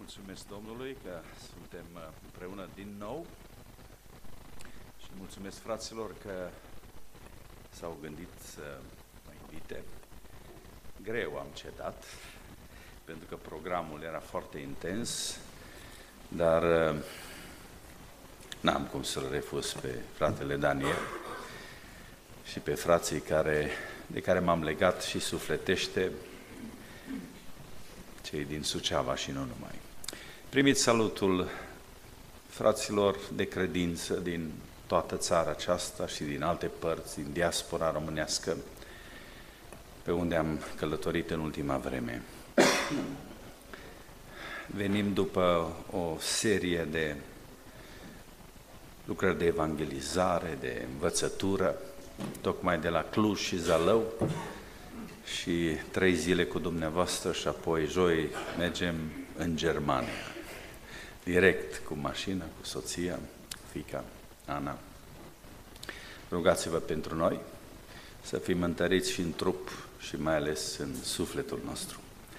Mulțumesc Domnului că suntem împreună din nou și mulțumesc fraților că s-au gândit să mă invite. Greu am cedat, pentru că programul era foarte intens, dar n-am cum să-l refuz pe fratele Daniel și pe frații de care m-am legat și sufletește, cei din Suceava și nu numai. Primiți salutul fraților de credință din toată țara aceasta și din alte părți, din diaspora românească, pe unde am călătorit în ultima vreme. Venim după o serie de lucrări de evangelizare, de învățătură, tocmai de la Cluj și Zalău, și 3 zile cu dumneavoastră și apoi joi mergem în Germania, direct cu mașină, cu soția, fiica Ana. Rugați-vă pentru noi să fim întăriți și în trup și mai ales în sufletul nostru.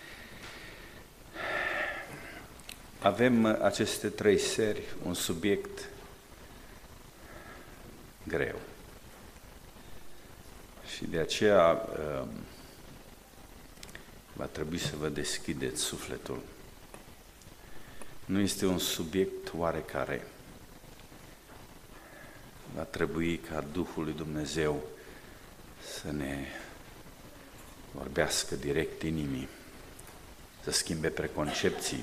Avem aceste 3 seri, un subiect greu. Și de aceea va trebui să vă deschideți sufletul. Nu este un subiect oarecare. Va trebui ca Duhul lui Dumnezeu să ne vorbească direct inimii, să schimbe preconcepții,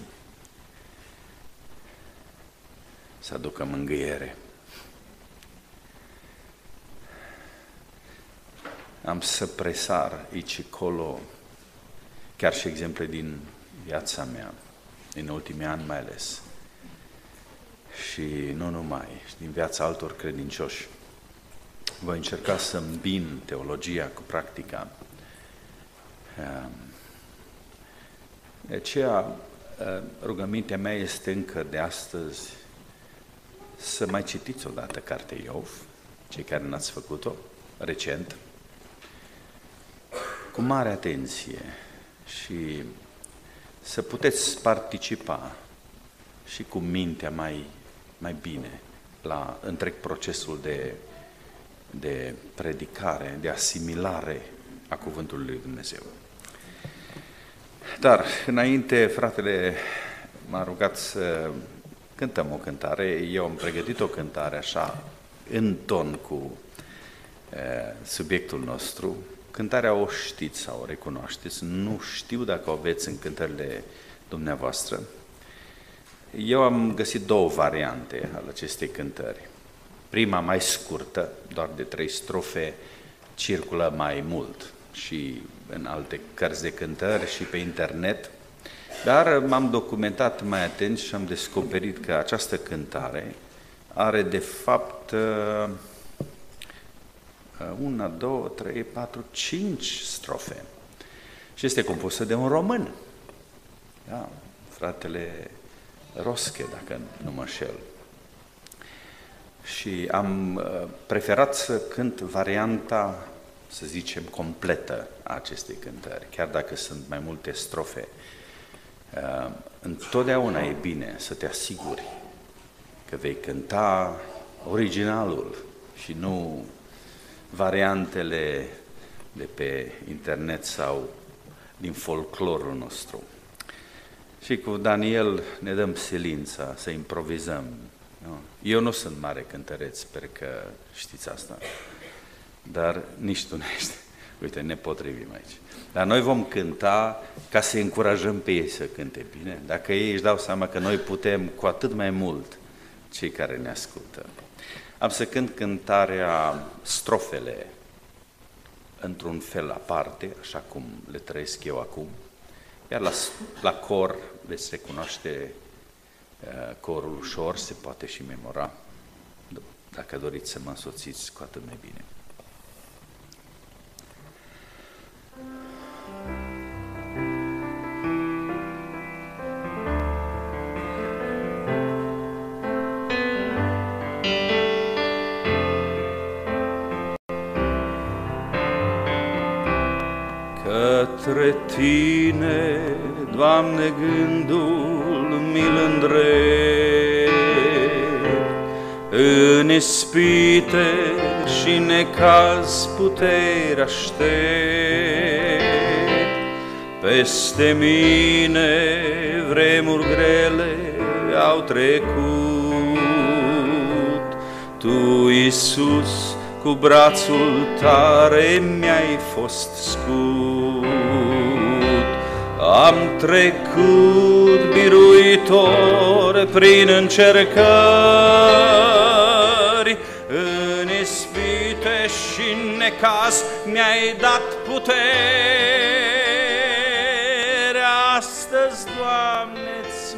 să aducă mângâiere. Am să presar aici și colo, chiar și exemple din viața mea, din ultimii ani mai ales, și nu numai, și din viața altor credincioși. Voi încerca să îmbin teologia cu practica. De aceea, rugămintea mea este încă de astăzi să mai citiți odată cartea Iov, cei care n-ați făcut-o recent, cu mare atenție și să puteți participa și cu mintea mai bine la întreg procesul de predicare, de asimilare a Cuvântului lui Dumnezeu. Dar, înainte, fratele m-a rugat să cântăm o cântare. Eu am pregătit o cântare așa, în ton cu subiectul nostru. Cântarea o știți sau o recunoașteți, nu știu dacă o aveți în cântările dumneavoastră. Eu am găsit 2 variante ale acestei cântări. Prima mai scurtă, doar de 3 strofe, circulă mai mult și în alte cărți de cântări și pe internet, dar m-am documentat mai atent și am descoperit că această cântare are de fapt 1, 2, 3, 4, 5 strofe și este compusă de un român, da, fratele Rosche, dacă nu mă înșel. Și am preferat să cânt varianta, să zicem, completă a acestei cântări, chiar dacă sunt mai multe strofe. Întotdeauna e bine să te asiguri că vei cânta originalul și nu variantele de pe internet sau din folclorul nostru. Și cu Daniel ne dăm silința să improvizăm. Nu? Eu nu sunt mare cântăreț, sper că știți asta, dar nici tu nu ești. Uite, ne potrivim aici. Dar noi vom cânta ca să încurajăm pe ei să cânte bine. Dacă ei își dau seama că noi putem, cu atât mai mult cei care ne ascultă. Am să cânt cântarea, strofele, într-un fel aparte, așa cum le trăiesc eu acum, iar la cor veți recunoaște corul ușor, se poate și memora. Dacă doriți să mă însoțiți, cu atât mai bine. Către Tine, Doamne, gândul mi-l îndrept. În ispite și necaz puteri aștept, peste mine vremuri grele au trecut. Tu, Iisus, cu brațul tare mi-ai fost scut. Am trecut, biruitor, prin încercări, în ispite și necaz mi-ai dat putere. Astăzi, Doamne, îți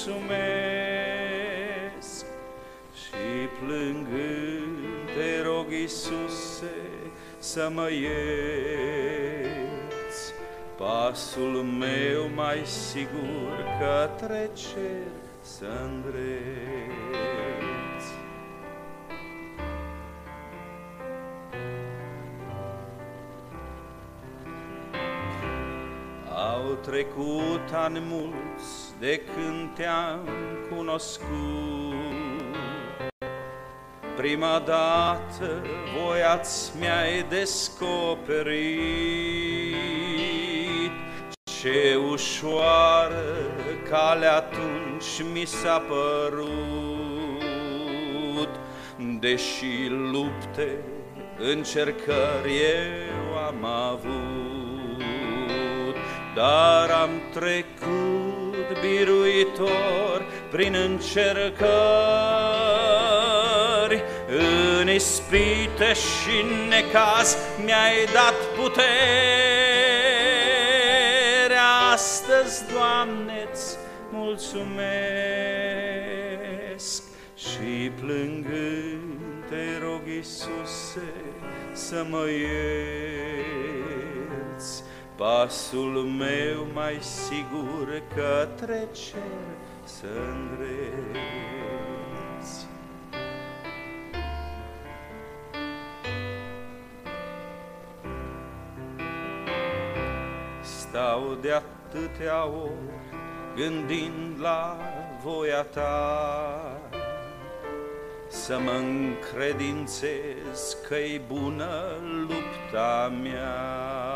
mulțumesc și plângând te rog, Iisuse, să mă ierți. Pasul meu mai sigur către cer să-ndrepți. Au trecut ani mulți de când te-am cunoscut. Prima dată voia-ți mi-ai descoperit. Ce ușoară calea atunci mi s-a părut, deși lupte, încercări eu am avut. Dar am trecut, biruitor, prin încercări, în ispite și necaz mi-ai dat putere. Astăzi, Doamne, îți mulțumesc și plângând te rog, Iisuse, să mă ierți. Pasul meu mai sigur către cer să-ndrepți. Stau de atâtea ori gândind la voia ta, să mă încredințez că-i bună lupta mea.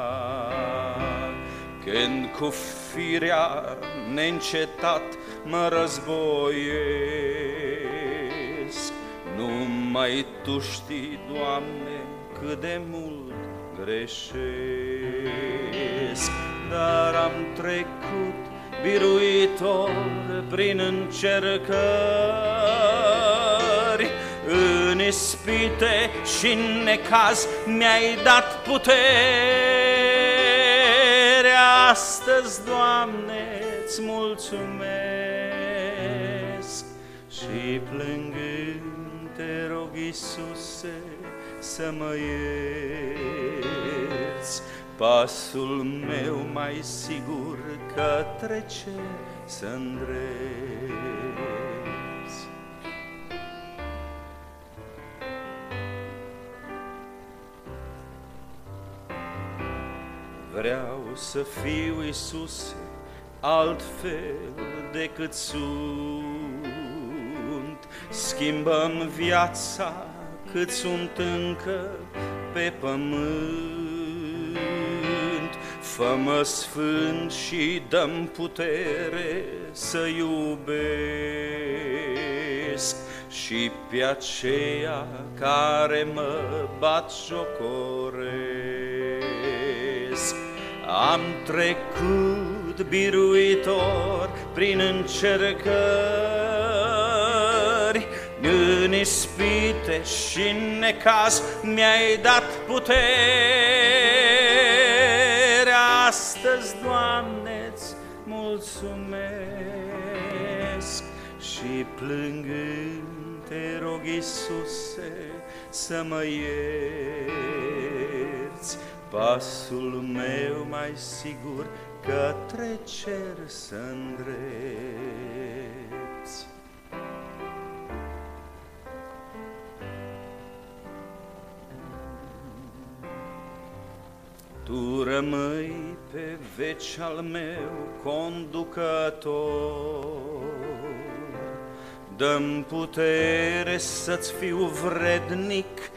Când cu firea neîncetat mă războiesc, numai Tu știi, Doamne, cât de mult greșesc. Dar am trecut, biruitor, prin încercări, în ispite și în necaz mi-ai dat putere. Astăzi, Doamne, îți mulțumesc și plângând te rog, Iisuse, să mă ierți. Pasul meu mai sigur către cer să-ndrepți. Vreau să fiu, Iisuse, altfel decât sunt. Schimbă-mi viața cât sunt încă pe pământ. Fă-mă sfânt și dă-mi putere să iubesc și pe aceia care mă batjocoresc. Am trecut, biruitor, prin încercări, în ispite și în necaz mi-ai dat putere. Astăzi, Doamne, îți mulțumesc și plângând te rog, Iisuse, să mă ierți. Pasul meu mai sigur către cer să-ndrepți. Tu rămâi pe veci al meu conducător, dă-mi putere să-ți fiu vrednic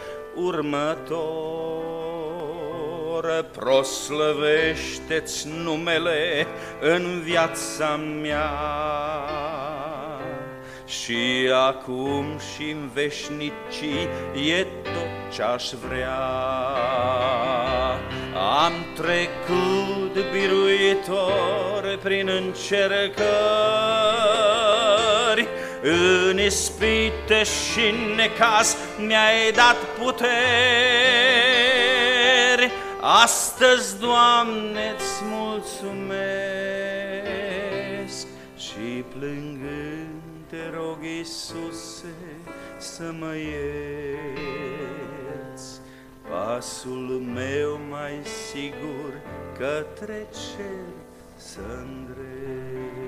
următor. Proslăvește-ți numele în viața mea, și acum și în veșnicii e tot ce-aș vrea. Am trecut biruitor prin încercări, în ispite și în necaz mi-ai dat puteri. Astăzi, Doamne, îți mulțumesc și plângând te rog, Iisuse, să mă ierți. Pasul meu mai sigur către cer să-ndrepți.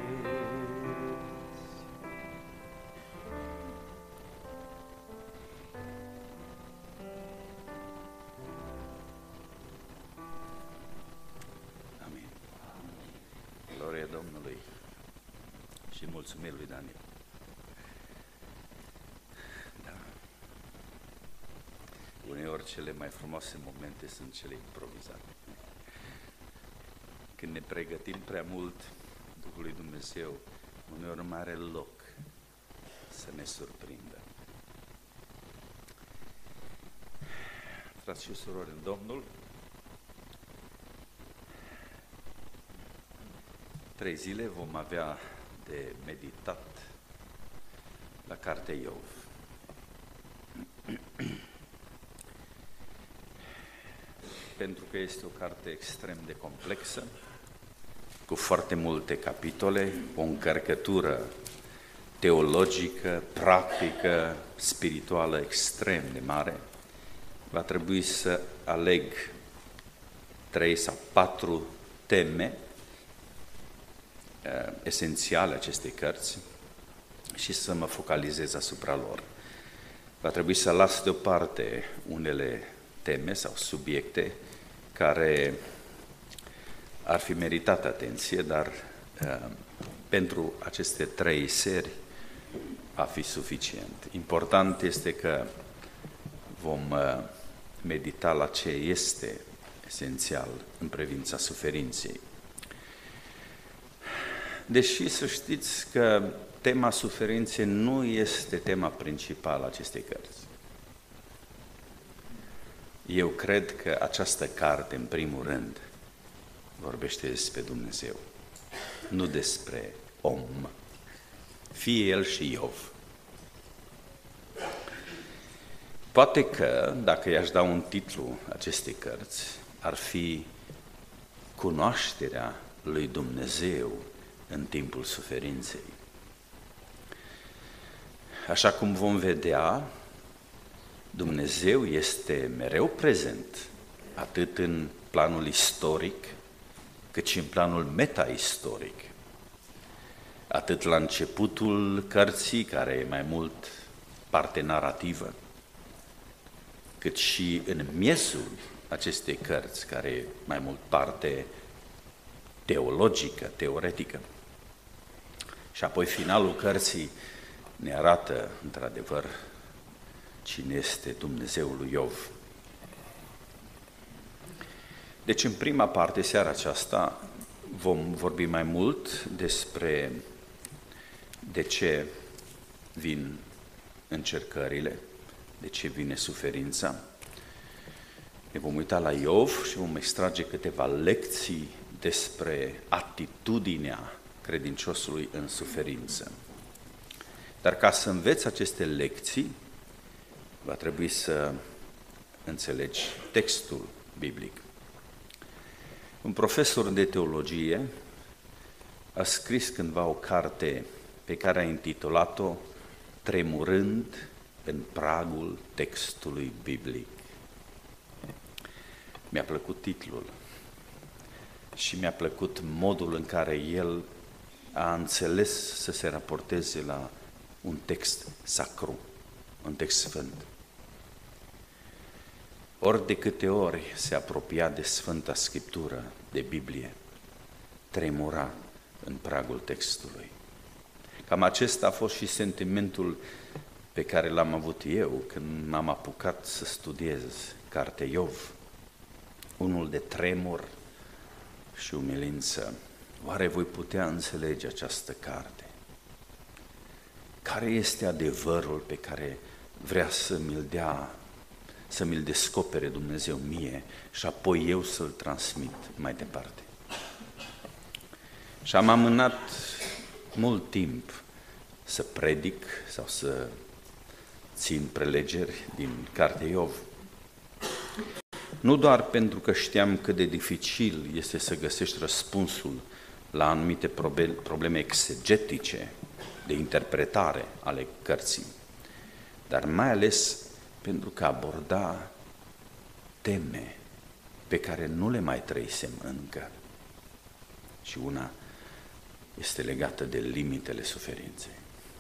Amin. Gloria Domnului și mulțumim lui Daniel. Uneori cele mai frumoase momente sunt cele improvizate. Când ne pregătim prea mult, Duhul lui Dumnezeu uneori nu mai are loc să ne surprindă. Frați și surori în Domnul, 3 zile vom avea de meditat la cartea Iov. Pentru că este o carte extrem de complexă, cu foarte multe capitole, o încărcătură teologică, practică, spirituală extrem de mare, va trebui să aleg 3 sau 4 teme esențiale acestei cărți și să mă focalizez asupra lor. Va trebui să las deoparte unele teme sau subiecte care ar fi meritat atenție, dar pentru aceste 3 seri va fi suficient. Important este că vom medita la ce este esențial în privința suferinței. Deși să știți că tema suferinței nu este tema principală a acestei cărți. Eu cred că această carte, în primul rând, vorbește despre Dumnezeu, nu despre om, fie el și Iov. Poate că, dacă i-aș da un titlu acestei cărți, ar fi Cunoașterea lui Dumnezeu în timpul suferinței. Așa cum vom vedea, Dumnezeu este mereu prezent, atât în planul istoric, cât și în planul metaistoric. Atât la începutul cărții, care e mai mult parte narrativă, cât și în miezul acestei cărți, care e mai mult parte teologică, teoretică. Și apoi finalul cărții ne arată, într-adevăr, cine este Dumnezeul lui Iov. Deci, în prima parte, seara aceasta, vom vorbi mai mult despre de ce vin încercările, de ce vine suferința. Ne vom uita la Iov și vom extrage câteva lecții despre atitudinea credinciosului în suferință. Dar ca să înveți aceste lecții, va trebui să înțelegi textul biblic. Un profesor de teologie a scris cândva o carte pe care a intitulat-o Tremurând în pragul textului biblic. Mi-a plăcut titlul și mi-a plăcut modul în care el a înțeles să se raporteze la un text sacru, un text sfânt. Ori de câte ori se apropia de Sfânta Scriptură, de Biblie, tremura în pragul textului. Cam acesta a fost și sentimentul pe care l-am avut eu când m-am apucat să studiez cartea Iov, unul de tremur și umilință. Oare voi putea înțelege această carte? Care este adevărul pe care vrea să mi-l dea, să mi-l descopere Dumnezeu mie și apoi eu să-l transmit mai departe? Și am amânat mult timp să predic sau să țin prelegeri din cartea Iov. Nu doar pentru că știam cât de dificil este să găsești răspunsul la anumite probleme exegetice de interpretare ale cărții, dar mai ales pentru că aborda teme pe care nu le mai trăisem încă. Și una este legată de limitele suferinței.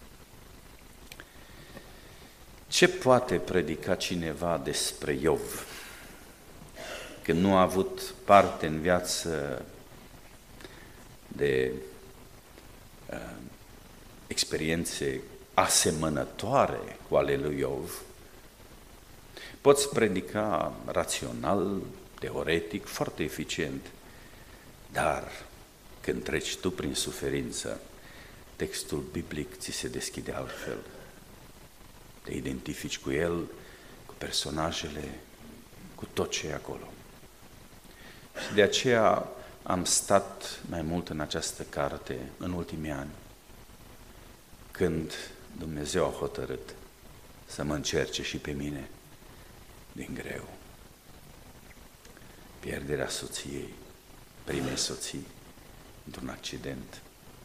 Ce poate predica cineva despre Iov când nu a avut parte în viață de experiențe asemănătoare cu ale lui Iov? Poți predica rațional, teoretic, foarte eficient, dar când treci tu prin suferință, textul biblic ți se deschide altfel. Te identifici cu el, cu personajele, cu tot ce e acolo. Și de aceea am stat mai mult în această carte în ultimii ani, când Dumnezeu a hotărât să mă încerce și pe mine din greu. Pierderea soției, primei soții, într-un accident,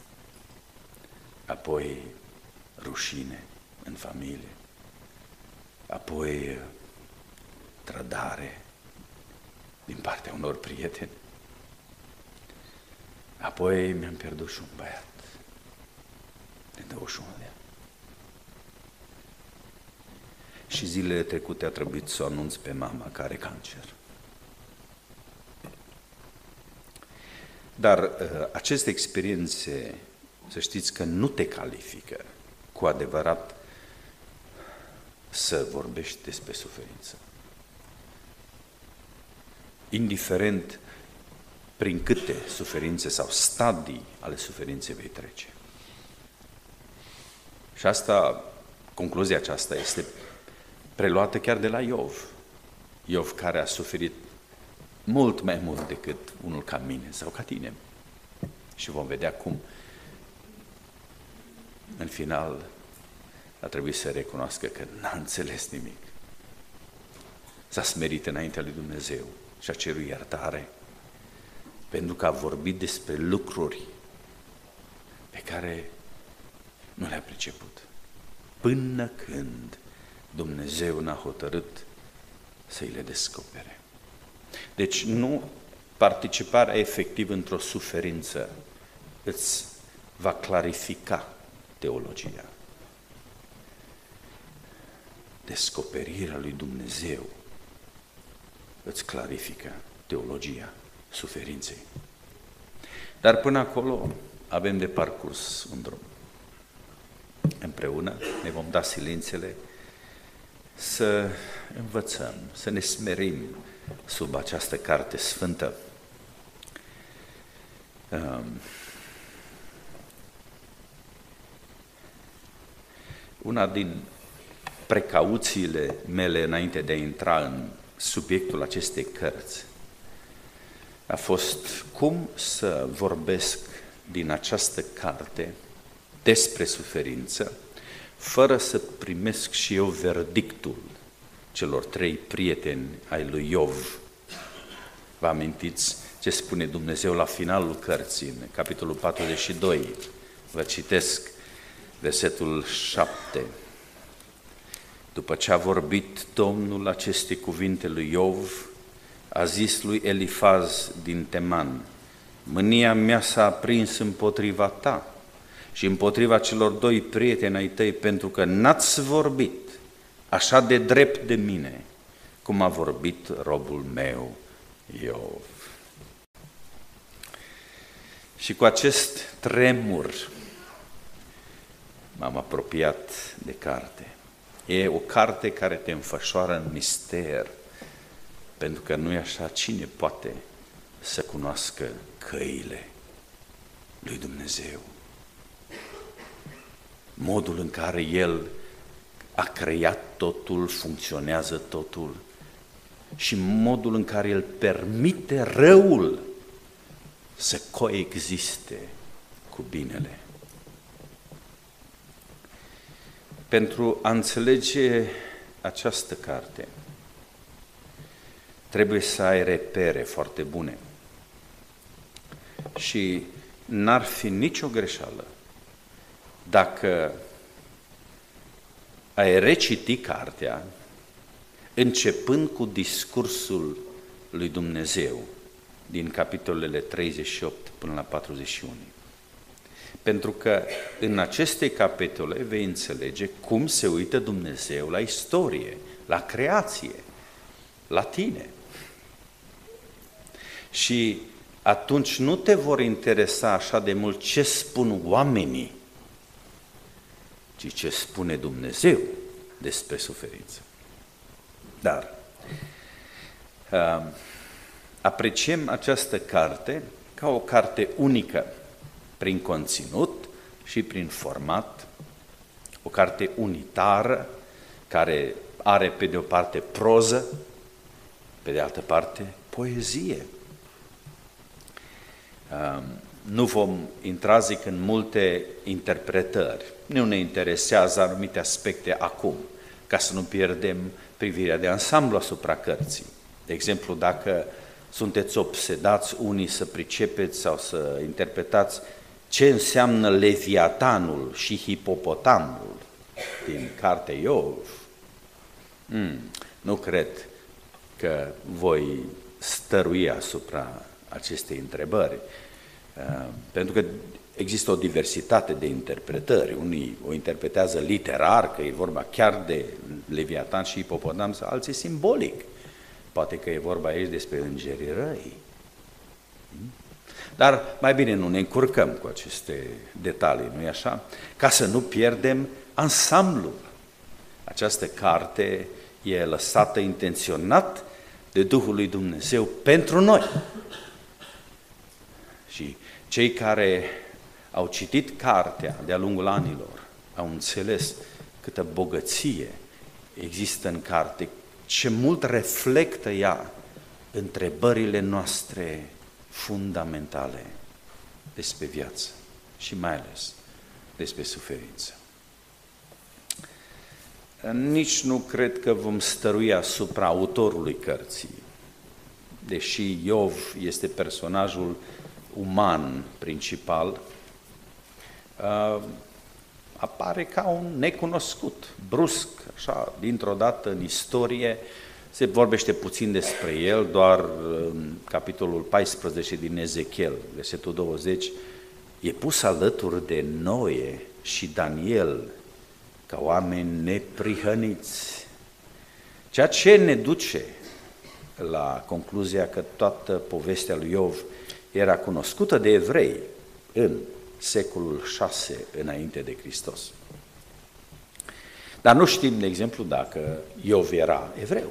apoi rușine în familie, apoi trădare din partea unor prieteni, apoi mi-am pierdut și un băiat de 21 de ani. Și zilele trecute a trebuit să o anunț pe mama că are cancer. Dar aceste experiențe, să știți că nu te califică cu adevărat să vorbești despre suferință. Indiferent prin câte suferințe sau stadii ale suferinței vei trece. Și asta, concluzia aceasta este preluată chiar de la Iov. Iov care a suferit mult mai mult decât unul ca mine sau ca tine. Și vom vedea cum, în final, a trebuit să recunoască că n-a înțeles nimic. S-a smerit înaintea lui Dumnezeu și a cerut iertare pentru că a vorbit despre lucruri pe care nu le-a priceput. Până când Dumnezeu n-a hotărât să-i le descopere. Deci nu participarea efectiv într-o suferință îți va clarifica teologia. Descoperirea lui Dumnezeu îți clarifică teologia suferinței. Dar până acolo avem de parcurs un drum. Împreună ne vom da silințele să învățăm, să ne smerim sub această carte sfântă. Una din precauțiile mele înainte de a intra în subiectul acestei cărți a fost cum să vorbesc din această carte despre suferință, fără să primesc și eu verdictul celor 3 prieteni ai lui Iov. Vă amintiți ce spune Dumnezeu la finalul cărții, în capitolul 42, vă citesc versetul 7. După ce a vorbit Domnul aceste cuvinte lui Iov, a zis lui Elifaz din Teman: mânia mea s-a aprins împotriva ta și împotriva celor 2 prieteni ai tăi, pentru că n-ați vorbit așa de drept de mine, cum a vorbit robul meu Iov. Și cu acest tremur m-am apropiat de carte. E o carte care te înfășoară în mister, pentru că nu e așa, cine poate să cunoască căile lui Dumnezeu? Modul în care El a creat totul, funcționează totul și modul în care El permite răul să coexiste cu binele. Pentru a înțelege această carte, trebuie să ai repere foarte bune. Și n-ar fi nicio greșeală dacă ai reciti cartea începând cu discursul lui Dumnezeu din capitolele 38 până la 41. Pentru că în aceste capitole vei înțelege cum se uită Dumnezeu la istorie, la creație, la tine. Și atunci nu te vor interesa așa de mult ce spun oamenii, ci ce spune Dumnezeu despre suferință. Dar apreciem această carte ca o carte unică, prin conținut și prin format, o carte unitară, care are pe de o parte proză, pe de altă parte poezie. Nu vom intra, zic, în multe interpretări. Nu ne interesează anumite aspecte acum, ca să nu pierdem privirea de ansamblu asupra cărții. De exemplu, dacă sunteți obsedați unii să pricepeți sau să interpretați ce înseamnă Leviatanul și hipopotamul din cartea Iov, nu cred că voi stărui asupra acestei întrebări, pentru că există o diversitate de interpretări. Unii o interpretează literar, că e vorba chiar de Leviatan și hipopotam, sau alții simbolic. Poate că e vorba aici despre îngerii răi. Dar mai bine nu ne încurcăm cu aceste detalii, nu-i așa? Ca să nu pierdem ansamblul. Această carte e lăsată intenționat de Duhul lui Dumnezeu pentru noi. Și cei care au citit cartea de-a lungul anilor au înțeles câtă bogăție există în carte, ce mult reflectă ea întrebările noastre fundamentale despre viață și mai ales despre suferință. Nici nu cred că vom stărui asupra autorului cărții, deși Iov este personajul uman principal, apare ca un necunoscut, brusc, așa, dintr-o dată în istorie. Se vorbește puțin despre el, doar în capitolul 14 din Ezechiel, versetul 20, e pus alături de Noe și Daniel ca oameni neprihăniți. Ceea ce ne duce la concluzia că toată povestea lui Iov era cunoscută de evrei în secolul 6 înainte de Hristos. Dar nu știm, de exemplu, dacă Iov era evreu.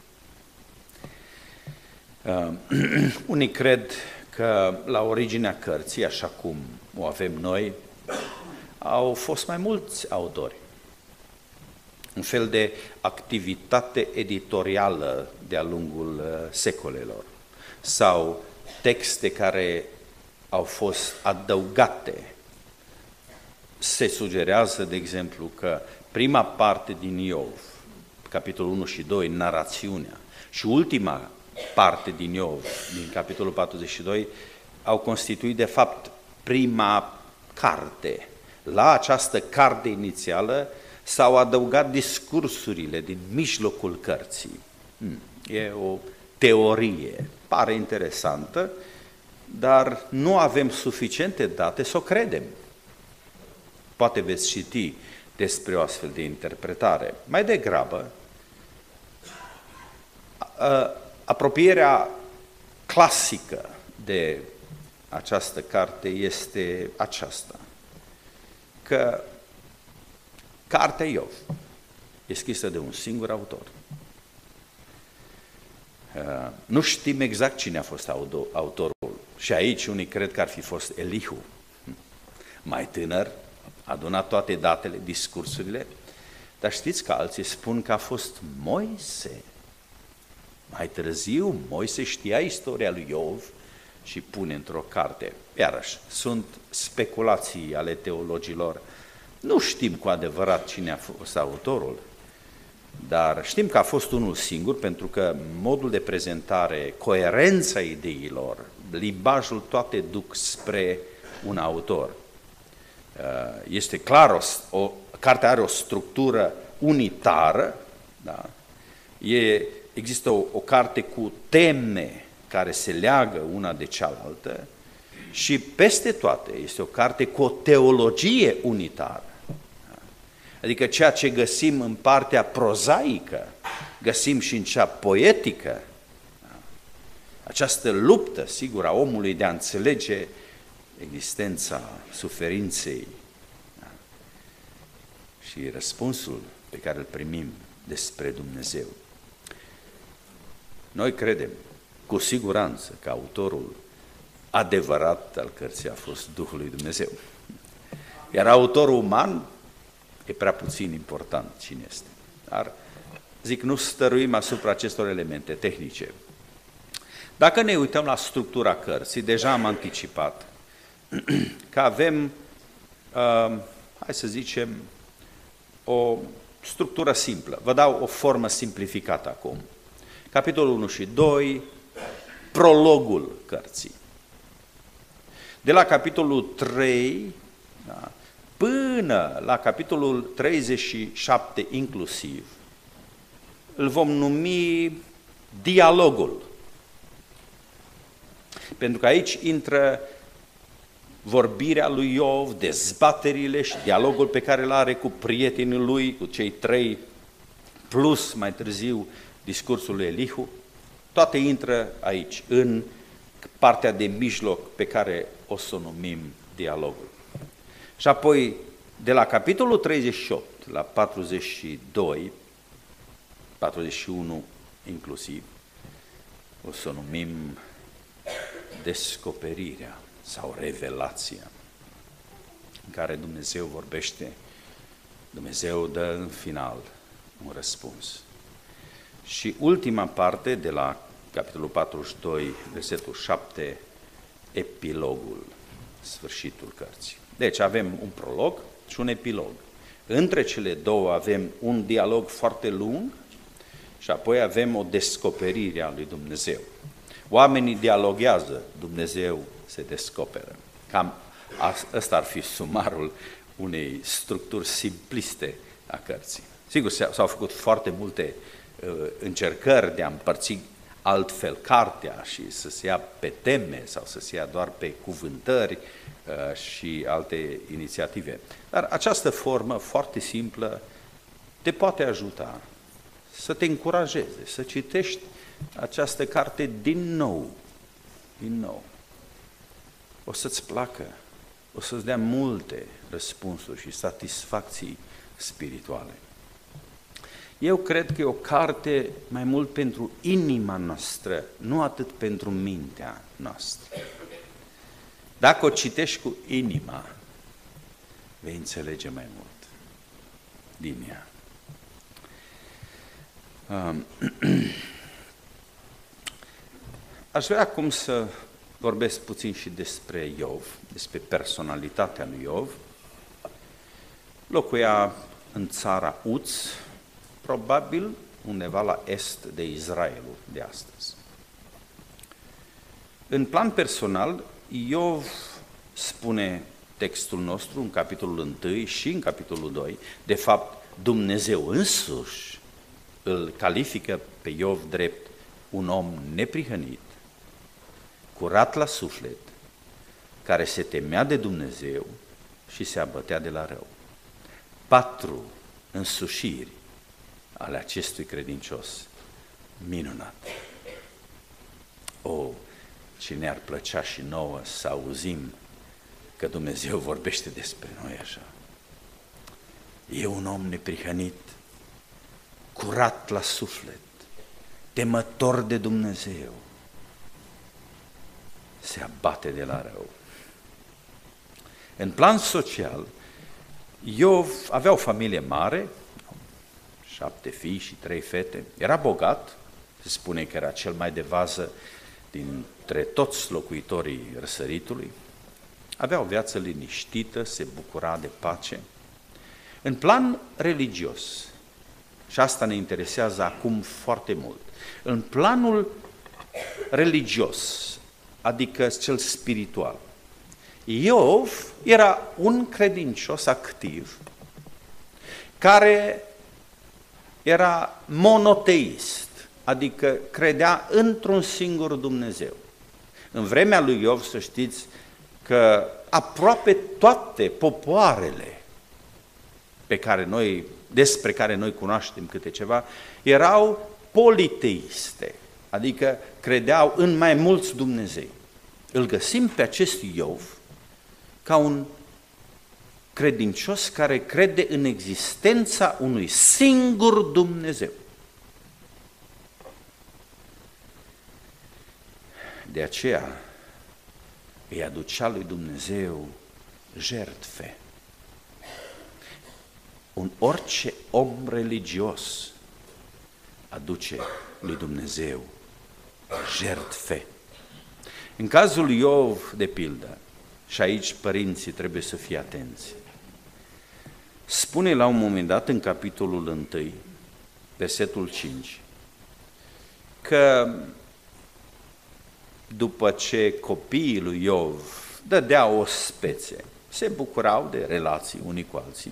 Unii cred că la originea cărții, așa cum o avem noi, au fost mai mulți autori. Un fel de activitate editorială de-a lungul secolelor. Sau texte care au fost adăugate. Se sugerează, de exemplu, că prima parte din Iov, capitolul 1 și 2, narațiunea, și ultima parte din Iov, din capitolul 42, au constituit, de fapt, prima carte. La această carte inițială s-au adăugat discursurile din mijlocul cărții. E o teorie, pare interesantă, dar nu avem suficiente date să o credem. Poate veți citi despre o astfel de interpretare. Mai degrabă, apropierea clasică de această carte este aceasta, că Cartea Iov e scrisă de un singur autor. Nu știm exact cine a fost autorul. Și aici unii cred că ar fi fost Elihu, mai tânăr, a adunat toate datele, discursurile, dar știți că alții spun că a fost Moise. Mai târziu, Moise știa istoria lui Iov și pune într-o carte. Iarăși, sunt speculații ale teologilor. Nu știm cu adevărat cine a fost autorul, dar știm că a fost unul singur, pentru că modul de prezentare, coerența ideilor, limbajul, toate duc spre un autor. Este clar, cartea are o structură unitară, da? Există o carte cu teme care se leagă una de cealaltă și peste toate este o carte cu o teologie unitară. Adică ceea ce găsim în partea prozaică, găsim și în cea poetică. Această luptă, sigur, a omului de a înțelege existența suferinței și răspunsul pe care îl primim despre Dumnezeu. Noi credem cu siguranță că autorul adevărat al cărții a fost Duhul lui Dumnezeu. Iar autorul uman e prea puțin important cine este. Dar, zic, nu stăruim asupra acestor elemente tehnice. Dacă ne uităm la structura cărții, deja am anticipat că avem, hai să zicem, o structură simplă. Vă dau o formă simplificată acum. Capitolul 1 și 2, prologul cărții. De la capitolul 3, da, până la capitolul 37 inclusiv, îl vom numi dialogul. Pentru că aici intră vorbirea lui Iov, dezbaterile și dialogul pe care îl are cu prietenii lui, cu cei 3, plus mai târziu discursul lui Elihu, toate intră aici, în partea de mijloc pe care o să o numim dialogul. Și apoi, de la capitolul 38 la 42, 41 inclusiv, o să o numim descoperirea sau revelația, în care Dumnezeu vorbește, Dumnezeu dă în final un răspuns. Și ultima parte, de la capitolul 42, versetul 7, epilogul, sfârșitul cărții. Deci avem un prolog și un epilog. Între cele două avem un dialog foarte lung și apoi avem o descoperire a lui Dumnezeu. Oamenii dialoghează, Dumnezeu se descoperă. Cam ăsta ar fi sumarul unei structuri simpliste a cărții. Sigur, s-au făcut foarte multe încercări de a împărți altfel cartea și să se ia pe teme sau să se ia doar pe cuvântări și alte inițiative. Dar această formă foarte simplă te poate ajuta să te încurajeze, să citești această carte din nou, din nou. O să-ți placă, o să-ți dea multe răspunsuri și satisfacții spirituale. Eu cred că e o carte mai mult pentru inima noastră, nu atât pentru mintea noastră. Dacă o citești cu inima, vei înțelege mai mult din ea. Aș vrea acum să vorbesc puțin și despre Iov, despre personalitatea lui Iov. Locuia în țara Uț, probabil undeva la est de Israelul de astăzi. În plan personal, Iov, spune textul nostru în capitolul 1 și în capitolul 2, de fapt Dumnezeu însuși îl califică pe Iov drept un om neprihănit, curat la suflet, care se temea de Dumnezeu și se abătea de la rău. 4 însușiri ale acestui credincios minunat. O, ce ne-ar plăcea și nouă să auzim că Dumnezeu vorbește despre noi așa. E un om neprihănit, curat la suflet, temător de Dumnezeu. Se abate de la rău. În plan social, Iov avea o familie mare, 7 fii și 3 fete, era bogat, se spune că era cel mai de vază dintre toți locuitorii răsăritului, avea o viață liniștită, se bucura de pace. În plan religios, și asta ne interesează acum foarte mult, în planul religios, adică cel spiritual, Iov era un credincios activ care era monoteist, adică credea într-un singur Dumnezeu. În vremea lui Iov, să știți că aproape toate popoarele despre care noi cunoaștem câte ceva, erau politeiste, adică credeau în mai mulți Dumnezei. Îl găsim pe acest Iov ca un credincios care crede în existența unui singur Dumnezeu. De aceea îi aducea lui Dumnezeu jertfe. Orice om religios aduce lui Dumnezeu jertfe. În cazul lui Iov, de pildă, și aici părinții trebuie să fie atenți, spune la un moment dat în capitolul 1, versetul 5, că după ce copiii lui Iov dădeau o spețe, se bucurau de relații unii cu alții,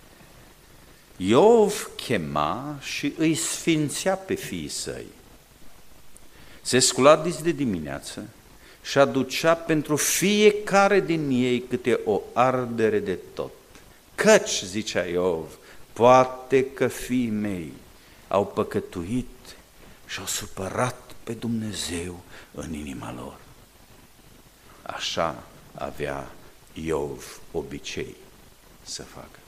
Iov chema și îi sfințea pe fiii săi. Se scula dis de dimineață și aducea pentru fiecare din ei câte o ardere de tot. Căci, zicea Iov, poate că fiii mei au păcătuit și au supărat pe Dumnezeu în inima lor. Așa avea Iov obicei să facă.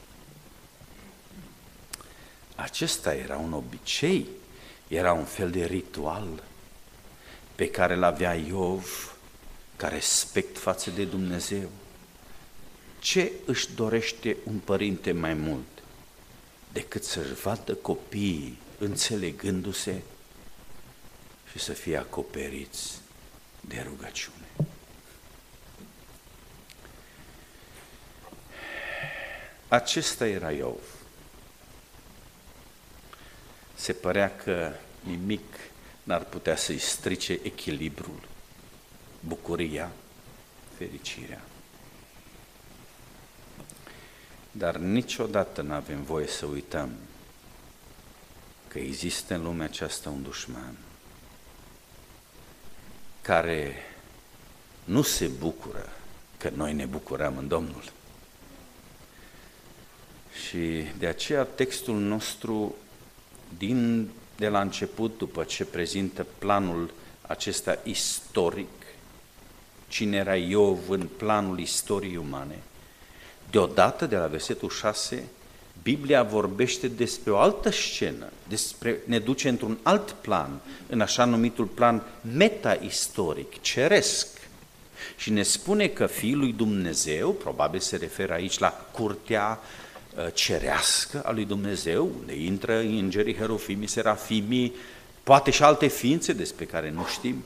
Acesta era un obicei, era un fel de ritual pe care îl avea Iov ca respect față de Dumnezeu. Ce își dorește un părinte mai mult decât să-și vadă copiii înțelegându-se și să fie acoperiți de rugăciune? Acesta era Iov. Se părea că nimic n-ar putea să-i strice echilibrul, bucuria, fericirea. Dar niciodată nu avem voie să uităm că există în lumea aceasta un dușman care nu se bucură că noi ne bucurăm în Domnul. Și de aceea textul nostru de la început, după ce prezintă planul acesta istoric, cine era Iov în planul istoriei umane, deodată, de la versetul 6, Biblia vorbește despre o altă scenă, ne duce într-un alt plan, în așa numitul plan meta-istoric, ceresc. Și ne spune că Fiul lui Dumnezeu, probabil se referă aici la curtea cerească a lui Dumnezeu, unde intră îngerii, herofimii, serafimii, poate și alte ființe despre care nu știm.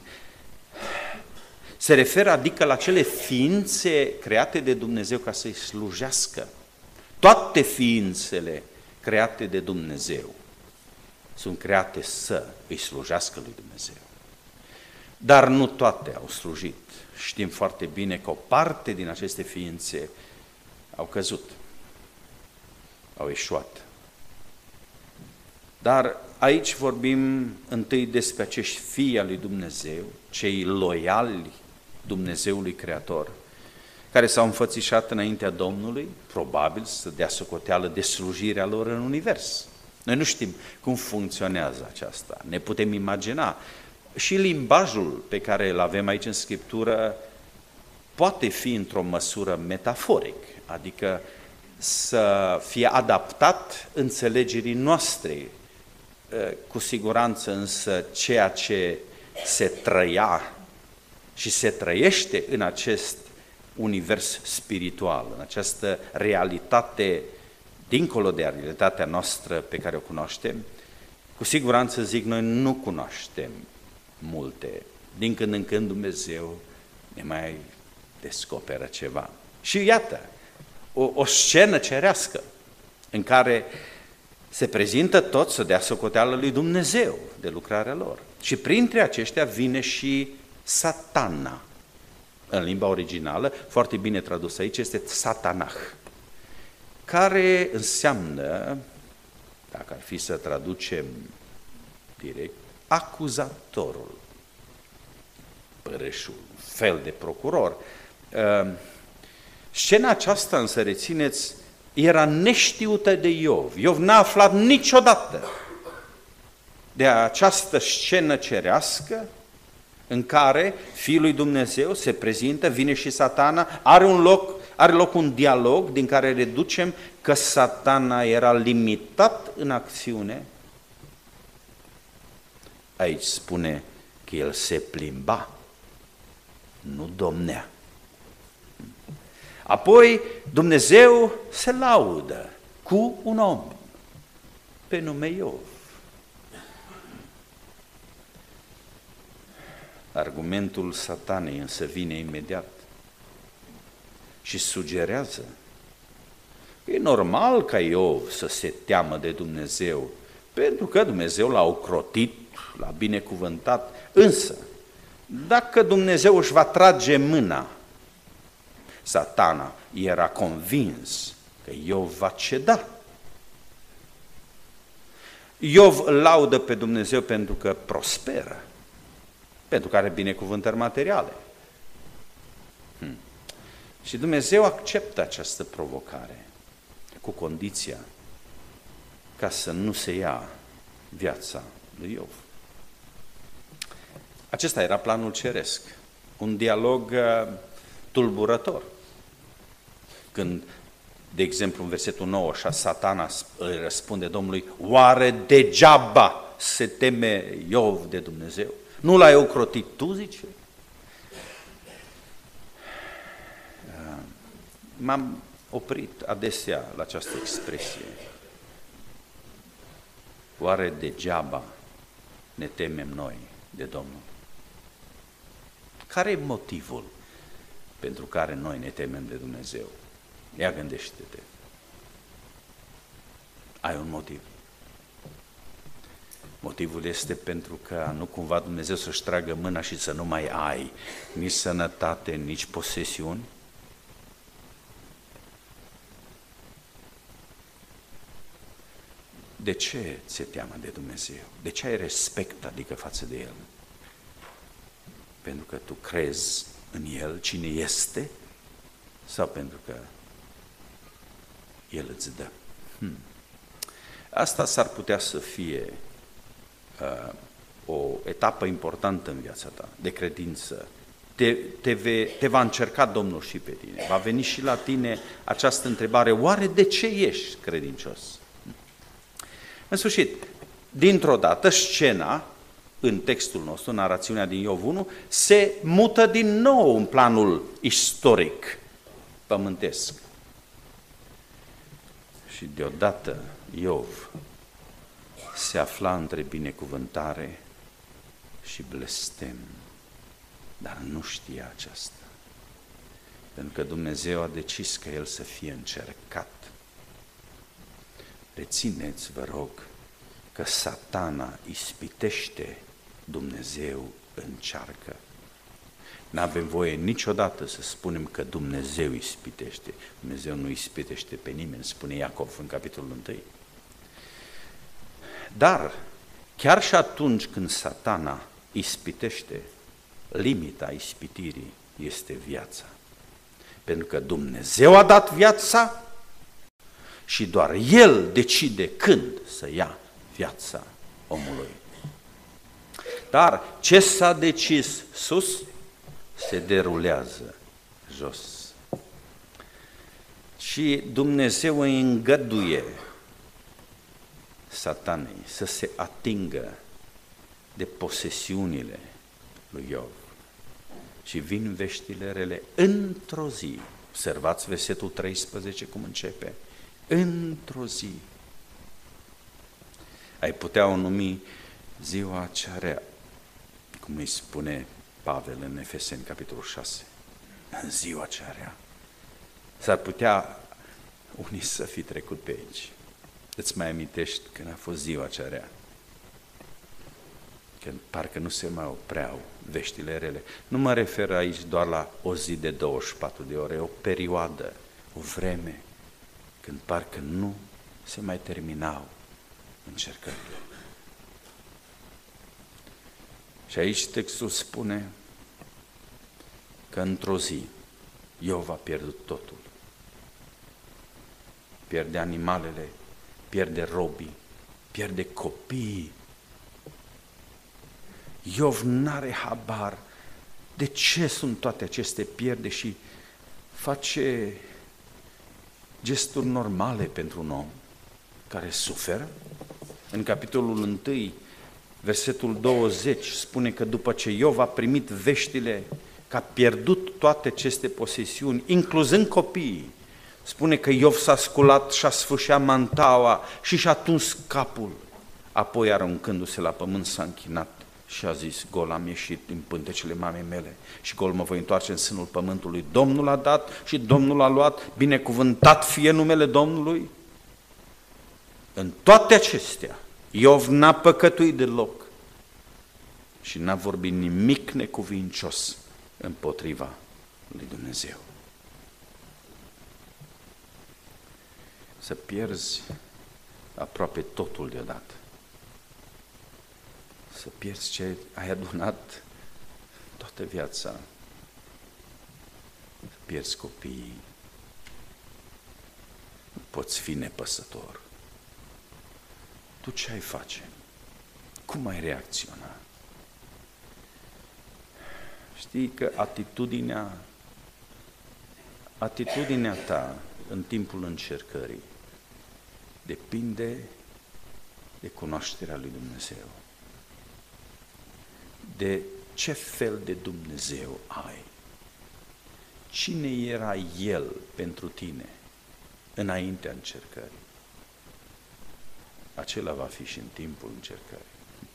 Se referă adică la cele ființe create de Dumnezeu ca să-i slujească. Toate ființele create de Dumnezeu sunt create să îi slujească lui Dumnezeu. Dar nu toate au slujit. Știm foarte bine că o parte din aceste ființe au căzut, au eșuat. Dar aici vorbim întâi despre acești fii al lui Dumnezeu, cei loiali Dumnezeului Creator, care s-au înfățișat înaintea Domnului, probabil să dea socoteală de slujirea lor în univers. Noi nu știm cum funcționează aceasta, ne putem imagina. Și limbajul pe care îl avem aici în Scriptură poate fi într-o măsură metaforic, adică să fie adaptat înțelegerii noastre. Cu siguranță însă ceea ce se trăia și se trăiește în acest univers spiritual, în această realitate dincolo de realitatea noastră pe care o cunoaștem, cu siguranță zic, noi nu cunoaștem multe. Din când în când Dumnezeu ne mai descoperă ceva. Și iată, o scenă cerească în care se prezintă toți să dea socoteală lui Dumnezeu de lucrarea lor. Și printre aceștia vine și Satana. În limba originală, foarte bine tradus aici, este Satanah, care înseamnă, dacă ar fi să traducem direct, acuzatorul, părâșul, fel de procuror. Scena aceasta, însă, rețineți, era neștiută de Iov. Iov n-a aflat niciodată de această scenă cerească în care Fiul lui Dumnezeu se prezintă, vine și Satana, are loc un dialog din care reducem că Satana era limitat în acțiune. Aici spune că el se plimba, nu domnea. Apoi Dumnezeu se laudă cu un om pe nume Iov. Argumentul Satanei însă vine imediat și sugerează că e normal ca Iov să se teamă de Dumnezeu, pentru că Dumnezeu l-a ocrotit, l-a binecuvântat, însă dacă Dumnezeu își va trage mâna, Satana era convins că Iov va ceda. Iov laudă pe Dumnezeu pentru că prosperă, pentru că are binecuvântări materiale. Și Dumnezeu acceptă această provocare cu condiția ca să nu se ia viața lui Iov. Acesta era planul ceresc, un dialog tulburător. Când, de exemplu, în versetul 9, așa, Satana îi răspunde Domnului, oare degeaba se teme Iov de Dumnezeu? Nu l-ai ocrotit tu, zice? M-am oprit adesea la această expresie. Oare degeaba ne temem noi de Domnul? Care e motivul pentru care noi ne temem de Dumnezeu? Ia gândește-te. Ai un motiv. Motivul este pentru că nu cumva Dumnezeu să-și tragă mâna și să nu mai ai nici sănătate, nici posesiuni? De ce ți-e teamă de Dumnezeu? De ce ai respect, adică față de El? Pentru că tu crezi în El, cine este, sau pentru că El îți dă? Asta s-ar putea să fie o etapă importantă în viața ta, de credință. Te va încerca Domnul și pe tine. Va veni și la tine această întrebare, oare de ce ești credincios? În sfârșit, dintr-o dată, scena, în textul nostru, narațiunea din Iov 1, se mută din nou în planul istoric, pământesc. Și deodată Iov se afla între binecuvântare și blestem, dar nu știa aceasta, pentru că Dumnezeu a decis că el să fie încercat. Rețineți, vă rog, că Satana ispitește, Dumnezeu încearcă. N-avem voie niciodată să spunem că Dumnezeu ispitește. Dumnezeu nu ispitește pe nimeni, spune Iacov în capitolul 1. Dar, chiar și atunci când Satana ispitește, limita ispitirii este viața. Pentru că Dumnezeu a dat viața și doar El decide când să ia viața omului. Dar ce s-a decis sus, se derulează jos. Și Dumnezeu îi îngăduie Satanei să se atingă de posesiunile lui Iov. Și vin veștile rele într-o zi. Observați versetul 13 cum începe. Într-o zi. Ai putea o numi ziua cea rea, cum îi spune Pavel în Efeseni, capitolul 6. În ziua cea rea. S-ar putea unii să fi trecut pe aici. Îți mai amintești când a fost ziua cea rea? Când parcă nu se mai opreau veștile rele. Nu mă refer aici doar la o zi de 24 de ore, o perioadă, o vreme, când parcă nu se mai terminau încercările. Și aici textul spune că într-o zi Iov a pierdut totul. Pierde animalele, pierde robii, pierde copiii. Iov n-are habar de ce sunt toate aceste pierderi și face gesturi normale pentru un om care suferă. În capitolul 1, versetul 20, spune că după ce Iov a primit veștile că a pierdut toate aceste posesiuni, incluzând copiii, spune că Iov s-a sculat și-a sfâșat mantaua și și-a tuns capul, apoi aruncându-se la pământ s-a închinat și a zis: gol am ieșit din pântecele mamei mele și gol mă voi întoarce în sânul pământului. Domnul a dat și Domnul a luat, binecuvântat fie numele Domnului. În toate acestea, Iov n-a păcătuit deloc și n-a vorbit nimic necuvincios împotriva lui Dumnezeu. Să pierzi aproape totul deodată. Să pierzi ce ai adunat toată viața. Să pierzi copiii. Nu poți fi nepăsător. Tu ce ai face? Cum ai reacționa? Știi că atitudinea ta în timpul încercării depinde de cunoașterea lui Dumnezeu. De ce fel de Dumnezeu ai? Cine era El pentru tine înaintea încercării? Acela va fi și în timpul încercării.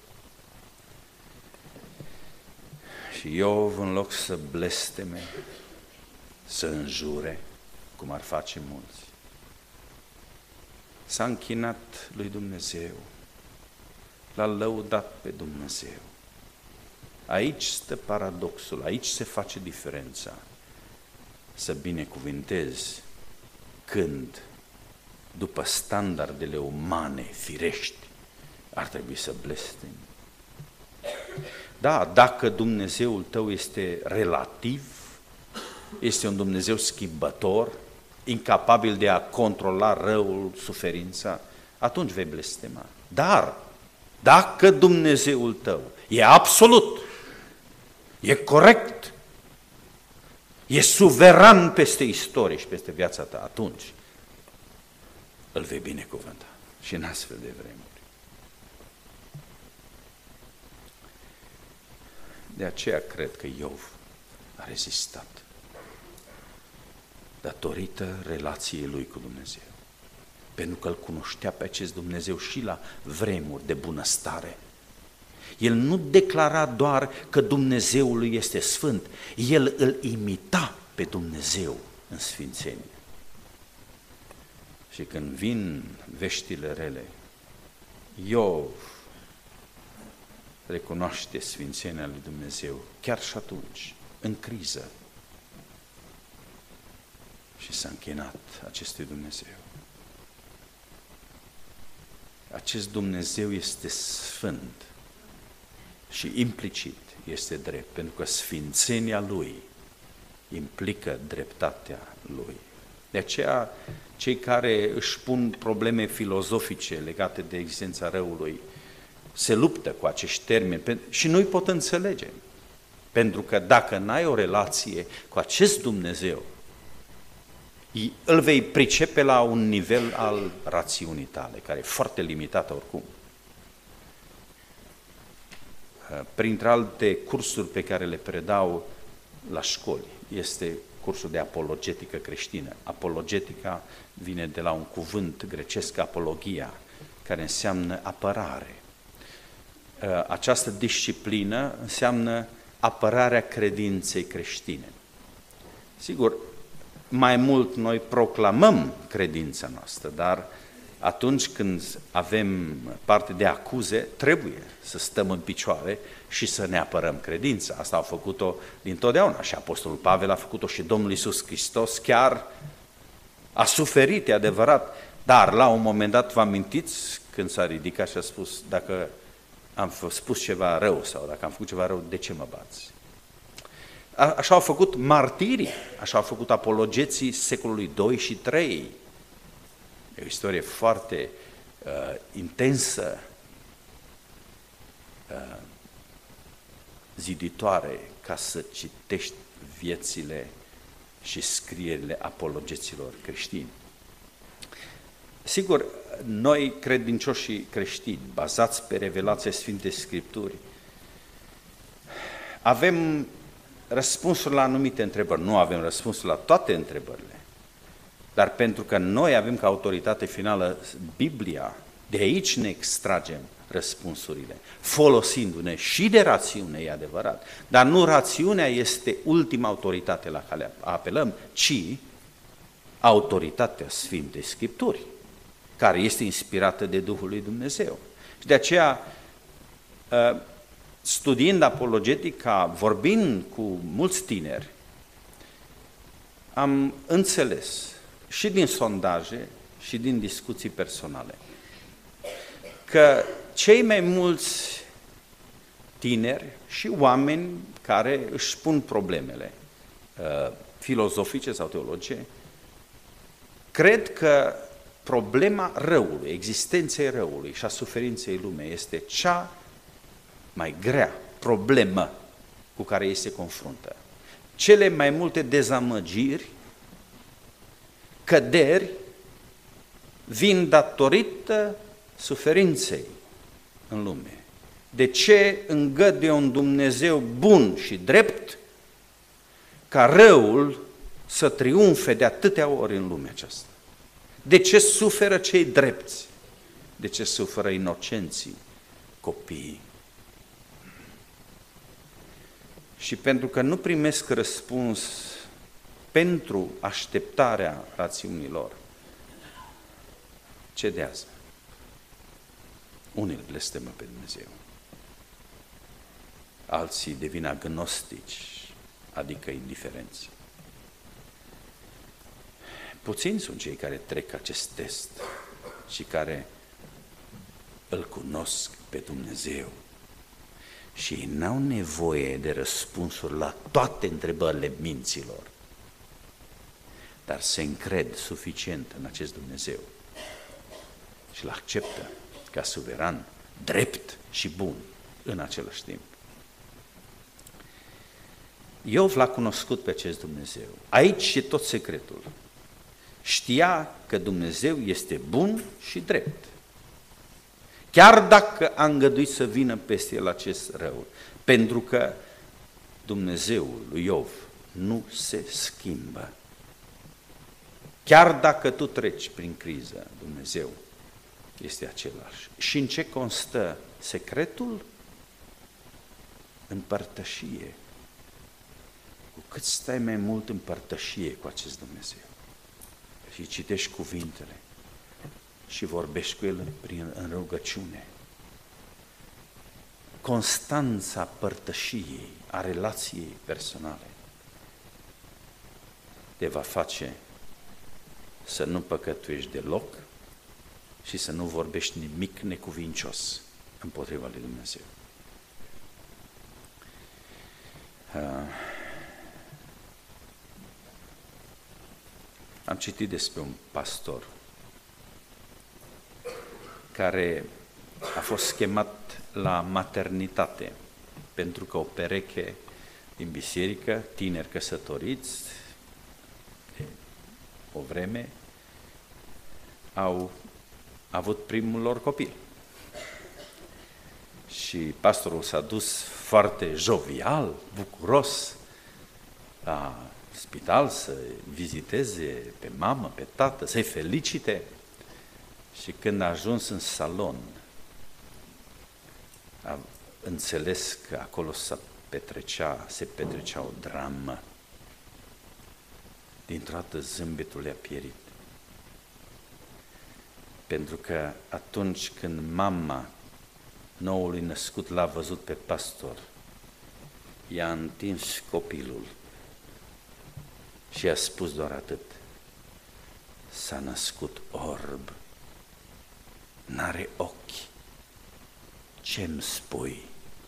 Și Iov, în loc să blesteme, să înjure, cum ar face mulți, s-a închinat lui Dumnezeu, l-a lăudat pe Dumnezeu. Aici stă paradoxul, aici se face diferența. Să binecuvintezi când, după standardele umane, firești, ar trebui să blestemi. Da, dacă Dumnezeul tău este relativ, este un Dumnezeu schimbător, incapabil de a controla răul, suferința, atunci vei blestema. Dar, dacă Dumnezeul tău e absolut, e corect, e suveran peste istorie și peste viața ta, atunci îl vei binecuvânta și în astfel de vremuri. De aceea cred că Iov a rezistat datorită relației lui cu Dumnezeu. Pentru că îl cunoștea pe acest Dumnezeu și la vremuri de bunăstare. El nu declara doar că Dumnezeul lui este sfânt, el îl imita pe Dumnezeu în sfințenie. Și când vin veștile rele, Iov recunoaște sfințenia lui Dumnezeu, chiar și atunci, în criză. Și s-a închinat acestui Dumnezeu. Acest Dumnezeu este sfânt și implicit este drept, pentru că sfințenia Lui implică dreptatea Lui. De aceea, cei care își pun probleme filozofice legate de existența răului se luptă cu acești termeni și nu-i pot înțelege. Pentru că dacă n-ai o relație cu acest Dumnezeu, îl vei pricepe la un nivel al rațiunii tale, care e foarte limitată oricum. Printre alte cursuri pe care le predau la școli, este cursul de apologetică creștină. Apologetica vine de la un cuvânt grecesc, apologia, care înseamnă apărare. Această disciplină înseamnă apărarea credinței creștine. Sigur, mai mult noi proclamăm credința noastră, dar atunci când avem parte de acuze, trebuie să stăm în picioare și să ne apărăm credința. Asta au făcut-o dintotdeauna și Apostolul Pavel a făcut-o și Domnul Iisus Hristos chiar a suferit, e adevărat, dar la un moment dat vă amintiți când s-a ridicat și a spus: dacă am spus ceva rău sau dacă am făcut ceva rău, de ce mă bați? Așa au făcut martirii, așa au făcut apologeții secolului 2 și 3. E o istorie foarte intensă, ziditoare, ca să citești viețile și scrierile apologeților creștini. Sigur, noi credincioșii creștini, bazați pe revelația Sfintei Scripturii, avem răspunsuri la anumite întrebări. Nu avem răspunsuri la toate întrebările, dar pentru că noi avem ca autoritate finală Biblia, de aici ne extragem răspunsurile, folosindu-ne și de rațiune, e adevărat, dar nu rațiunea este ultima autoritate la care apelăm, ci autoritatea Sfintei Scripturi, care este inspirată de Duhul lui Dumnezeu. Și de aceea, studiind apologetica, vorbind cu mulți tineri, am înțeles și din sondaje și din discuții personale că cei mai mulți tineri și oameni care își pun problemele filozofice sau teologice cred că problema răului, existenței răului și a suferinței lumii este cea mai grea problemă cu care ei se confruntă. Cele mai multe dezamăgiri, căderi, vin datorită suferinței în lume. De ce îngăduie un Dumnezeu bun și drept ca răul să triumfe de atâtea ori în lumea aceasta? De ce suferă cei drepți? De ce suferă inocenții, copiii? Și pentru că nu primesc răspuns pentru așteptarea rațiunilor, cedează. Unii îl blestemă pe Dumnezeu, alții devin agnostici, adică indiferenți. Puțini sunt cei care trec acest test și care îl cunosc pe Dumnezeu. Și ei n-au nevoie de răspunsuri la toate întrebările minților, dar se încred suficient în acest Dumnezeu și îl acceptă ca suveran, drept și bun în același timp. Iov l-a cunoscut pe acest Dumnezeu. Aici e tot secretul. Știa că Dumnezeu este bun și drept. Chiar dacă a îngăduit să vină peste el acest rău, pentru că Dumnezeul lui Iov nu se schimbă. Chiar dacă tu treci prin criză, Dumnezeu este același. Și în ce constă secretul? În părtășie. Cu cât stai mai mult în părtășie cu acest Dumnezeu și citești cuvintele și vorbești cu El în rugăciune, constanța părtășiei, a relației personale, te va face să nu păcătuiești deloc și să nu vorbești nimic necuvincios împotriva lui Dumnezeu. Am citit despre un pastor care a fost chemat la maternitate pentru că o pereche din biserică, tineri căsătoriți, o vreme au avut primul lor copil. Și pastorul s-a dus foarte jovial, bucuros la spital să viziteze pe mamă, pe tată, să-i felicite. Și când a ajuns în salon, a înțeles că acolo se petrecea o dramă. Dintr-o dată zâmbetul i-a pierit. Pentru că atunci când mama noului născut l-a văzut pe pastor, i-a întins copilul și a spus doar atât: s-a născut orb, n-are ochi, ce-mi spui?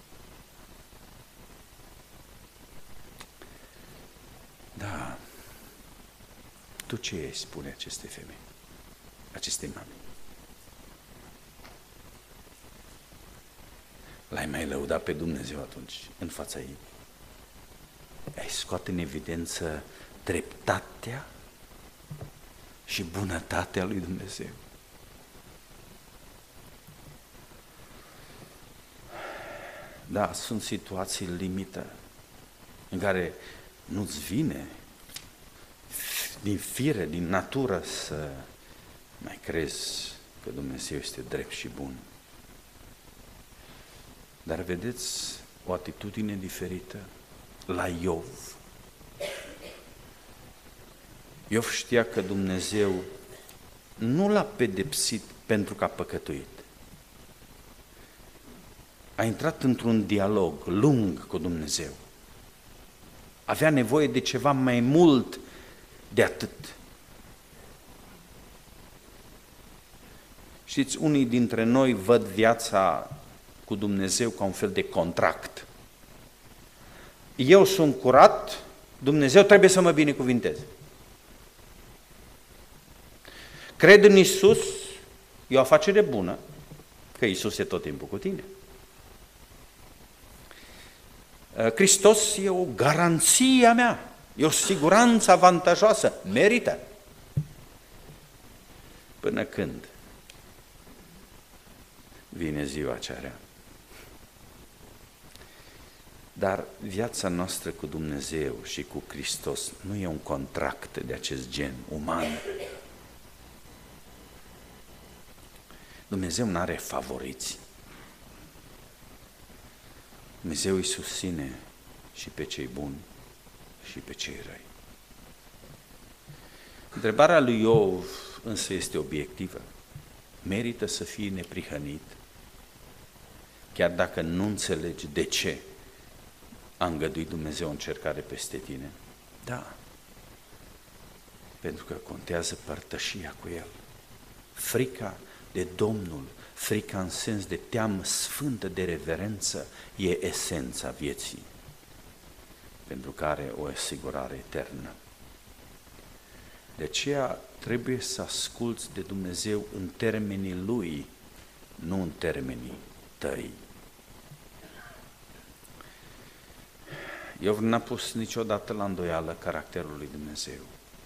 Da, tu ce îi spune acestei femei, acestei mame? L-ai mai lăudat pe Dumnezeu atunci, în fața ei? Ai scoate în evidență dreptatea și bunătatea lui Dumnezeu. Da, sunt situații limită în care nu-ți vine din fire, din natură să mai crezi că Dumnezeu este drept și bun. Dar vedeți o atitudine diferită la Iov. Iov știa că Dumnezeu nu l-a pedepsit pentru că a păcătuit. A intrat într-un dialog lung cu Dumnezeu. Avea nevoie de ceva mai mult de atât. Știți, unii dintre noi văd viața cu Dumnezeu ca un fel de contract. Eu sunt curat, Dumnezeu trebuie să mă binecuvinteze. Cred în Iisus, e o afacere bună, că Iisus e tot timpul cu tine. Hristos e o garanție a mea, e o siguranță avantajoasă, merită. Până când vine ziua cea rea. Dar viața noastră cu Dumnezeu și cu Hristos nu e un contract de acest gen uman. Dumnezeu nu are favoriți. Dumnezeu îi susține și pe cei buni și pe cei răi. Întrebarea lui Iov însă este obiectivă. Merită să fii neprihănit, chiar dacă nu înțelegi de ce a îngăduit Dumnezeu o încercare peste tine? Da, pentru că contează părtășia cu El. Frica de Domnul, frica în sens de teamă sfântă, de reverență, e esența vieții, pentru că are o asigurare eternă. De aceea trebuie să asculți de Dumnezeu în termenii Lui, nu în termenii tăi. Iov n-a pus niciodată la îndoială caracterul lui Dumnezeu.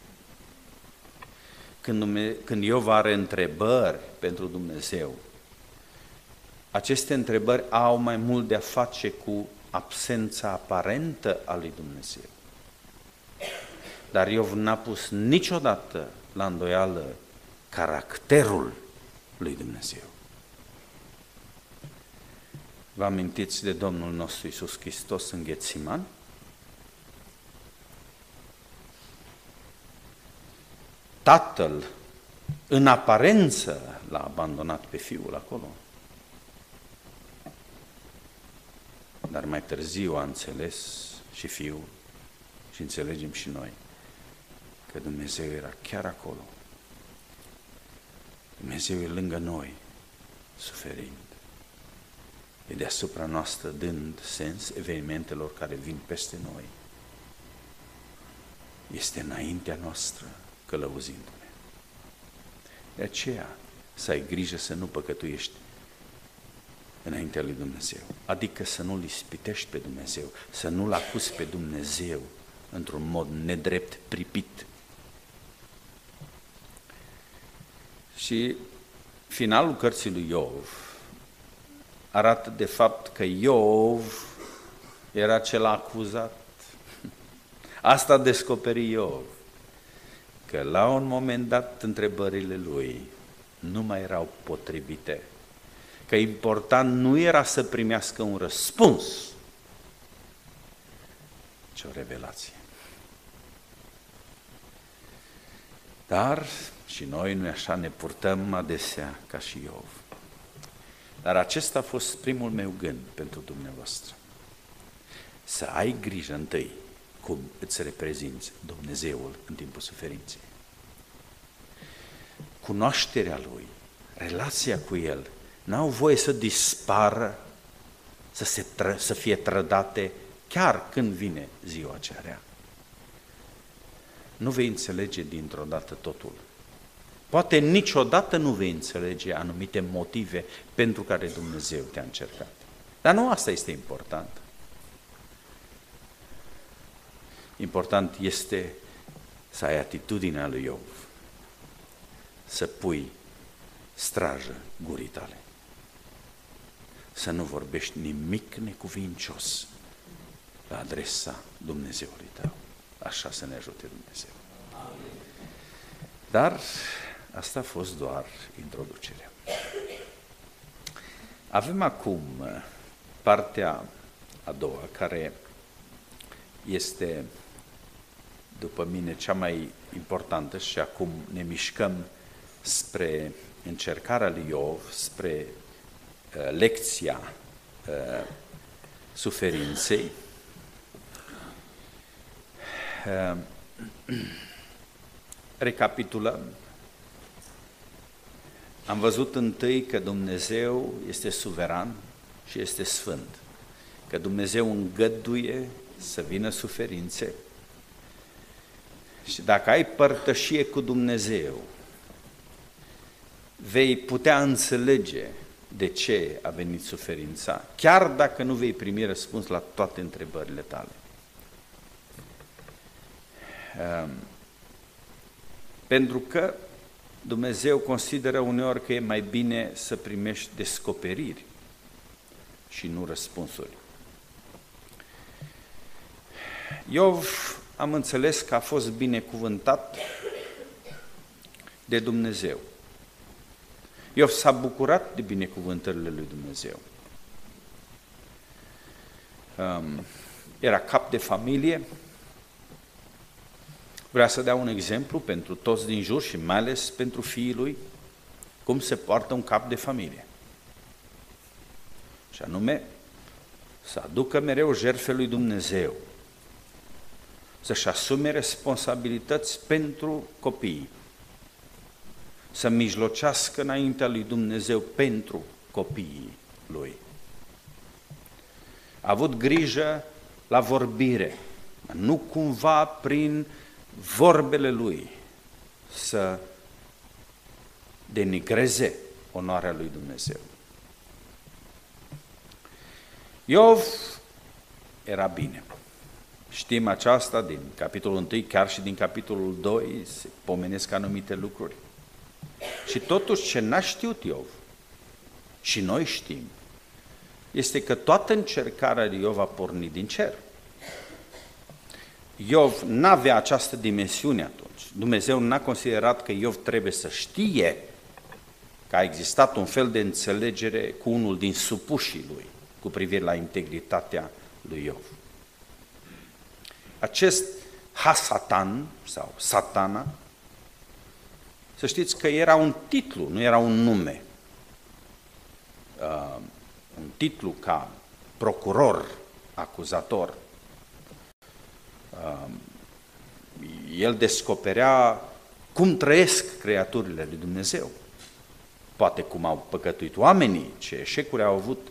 Când Iov are întrebări pentru Dumnezeu, aceste întrebări au mai mult de a face cu absența aparentă a lui Dumnezeu. Dar Iov n-a pus niciodată la îndoială caracterul lui Dumnezeu. Vă amintiți de Domnul nostru Iisus Hristos în Ghețiman? Tatăl, în aparență, l-a abandonat pe Fiul acolo. Dar mai târziu a înțeles și Fiul și înțelegem și noi că Dumnezeu era chiar acolo. Dumnezeu e lângă noi, suferind. E deasupra noastră, dând sens evenimentelor care vin peste noi. Este înaintea noastră, călăuzindu-ne. De aceea, să ai grijă să nu păcătuiești înaintea lui Dumnezeu. Adică să nu-L ispitești pe Dumnezeu, să nu-L acuzi pe Dumnezeu într-un mod nedrept, pripit. Și finalul cărții lui Iov arată de fapt că Iov era cel acuzat. Asta descoperi Iov, că la un moment dat întrebările lui nu mai erau potrivite, că important nu era să primească un răspuns, ci o revelație. Dar și noi, nu așa, ne purtăm adesea ca și Iov. Dar acesta a fost primul meu gând pentru dumneavoastră. Să ai grijă întâi cum îți reprezinți Dumnezeul în timpul suferinței. Cunoașterea Lui, relația cu El, n-au voie să dispară, să fie trădate chiar când vine ziua cea rea. Nu vei înțelege dintr-o dată totul. Poate niciodată nu vei înțelege anumite motive pentru care Dumnezeu te-a încercat. Dar nu asta este important. Important este să ai atitudinea lui Iov, să pui strajă gurii tale, să nu vorbești nimic necuvincios la adresa Dumnezeului tău. Așa să ne ajute Dumnezeu. Dar asta a fost doar introducerea. Avem acum partea a doua, care este, după mine, cea mai importantă și acum ne mișcăm spre încercarea lui Iov, spre lecția suferinței. Recapitulăm. Am văzut întâi că Dumnezeu este suveran și este sfânt, că Dumnezeu îngăduie să vină suferințe și dacă ai părtășie cu Dumnezeu, vei putea înțelege de ce a venit suferința, chiar dacă nu vei primi răspuns la toate întrebările tale. Pentru că Dumnezeu consideră uneori că e mai bine să primești descoperiri și nu răspunsuri. Iov, am înțeles că a fost binecuvântat de Dumnezeu. Iov s-a bucurat de binecuvântările lui Dumnezeu. Era cap de familie. Vrea să dea un exemplu pentru toți din jur și mai ales pentru fiii lui, cum se poartă un cap de familie. Și anume, să aducă mereu jertfe lui Dumnezeu, să-și asume responsabilități pentru copii, să mijlocească înaintea lui Dumnezeu pentru copiii lui. A avut grijă la vorbire, nu cumva prin vorbele lui să denigreze onoarea lui Dumnezeu. Iov era bine. Știm aceasta din capitolul 1, chiar și din capitolul 2, se pomenesc anumite lucruri. Și totuși ce n-a știut Iov, și noi știm, este că toată încercarea lui Iov a pornit din cer. Iov n-avea această dimensiune atunci. Dumnezeu n-a considerat că Iov trebuie să știe că a existat un fel de înțelegere cu unul din supușii lui cu privire la integritatea lui Iov. Acest Hasatan sau Satana, să știți că era un titlu, nu era un nume. Un titlu ca procuror, acuzator. El descoperea cum trăiesc creaturile lui Dumnezeu. Poate cum au păcătuit oamenii, ce eșecuri au avut.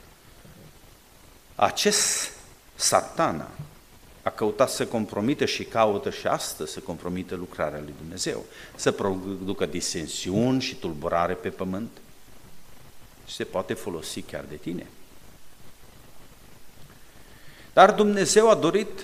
Acest Satana a căutat să compromită și caută și astăzi să compromită lucrarea lui Dumnezeu, să producă disensiuni și tulburare pe pământ și se poate folosi chiar de tine. Dar Dumnezeu a dorit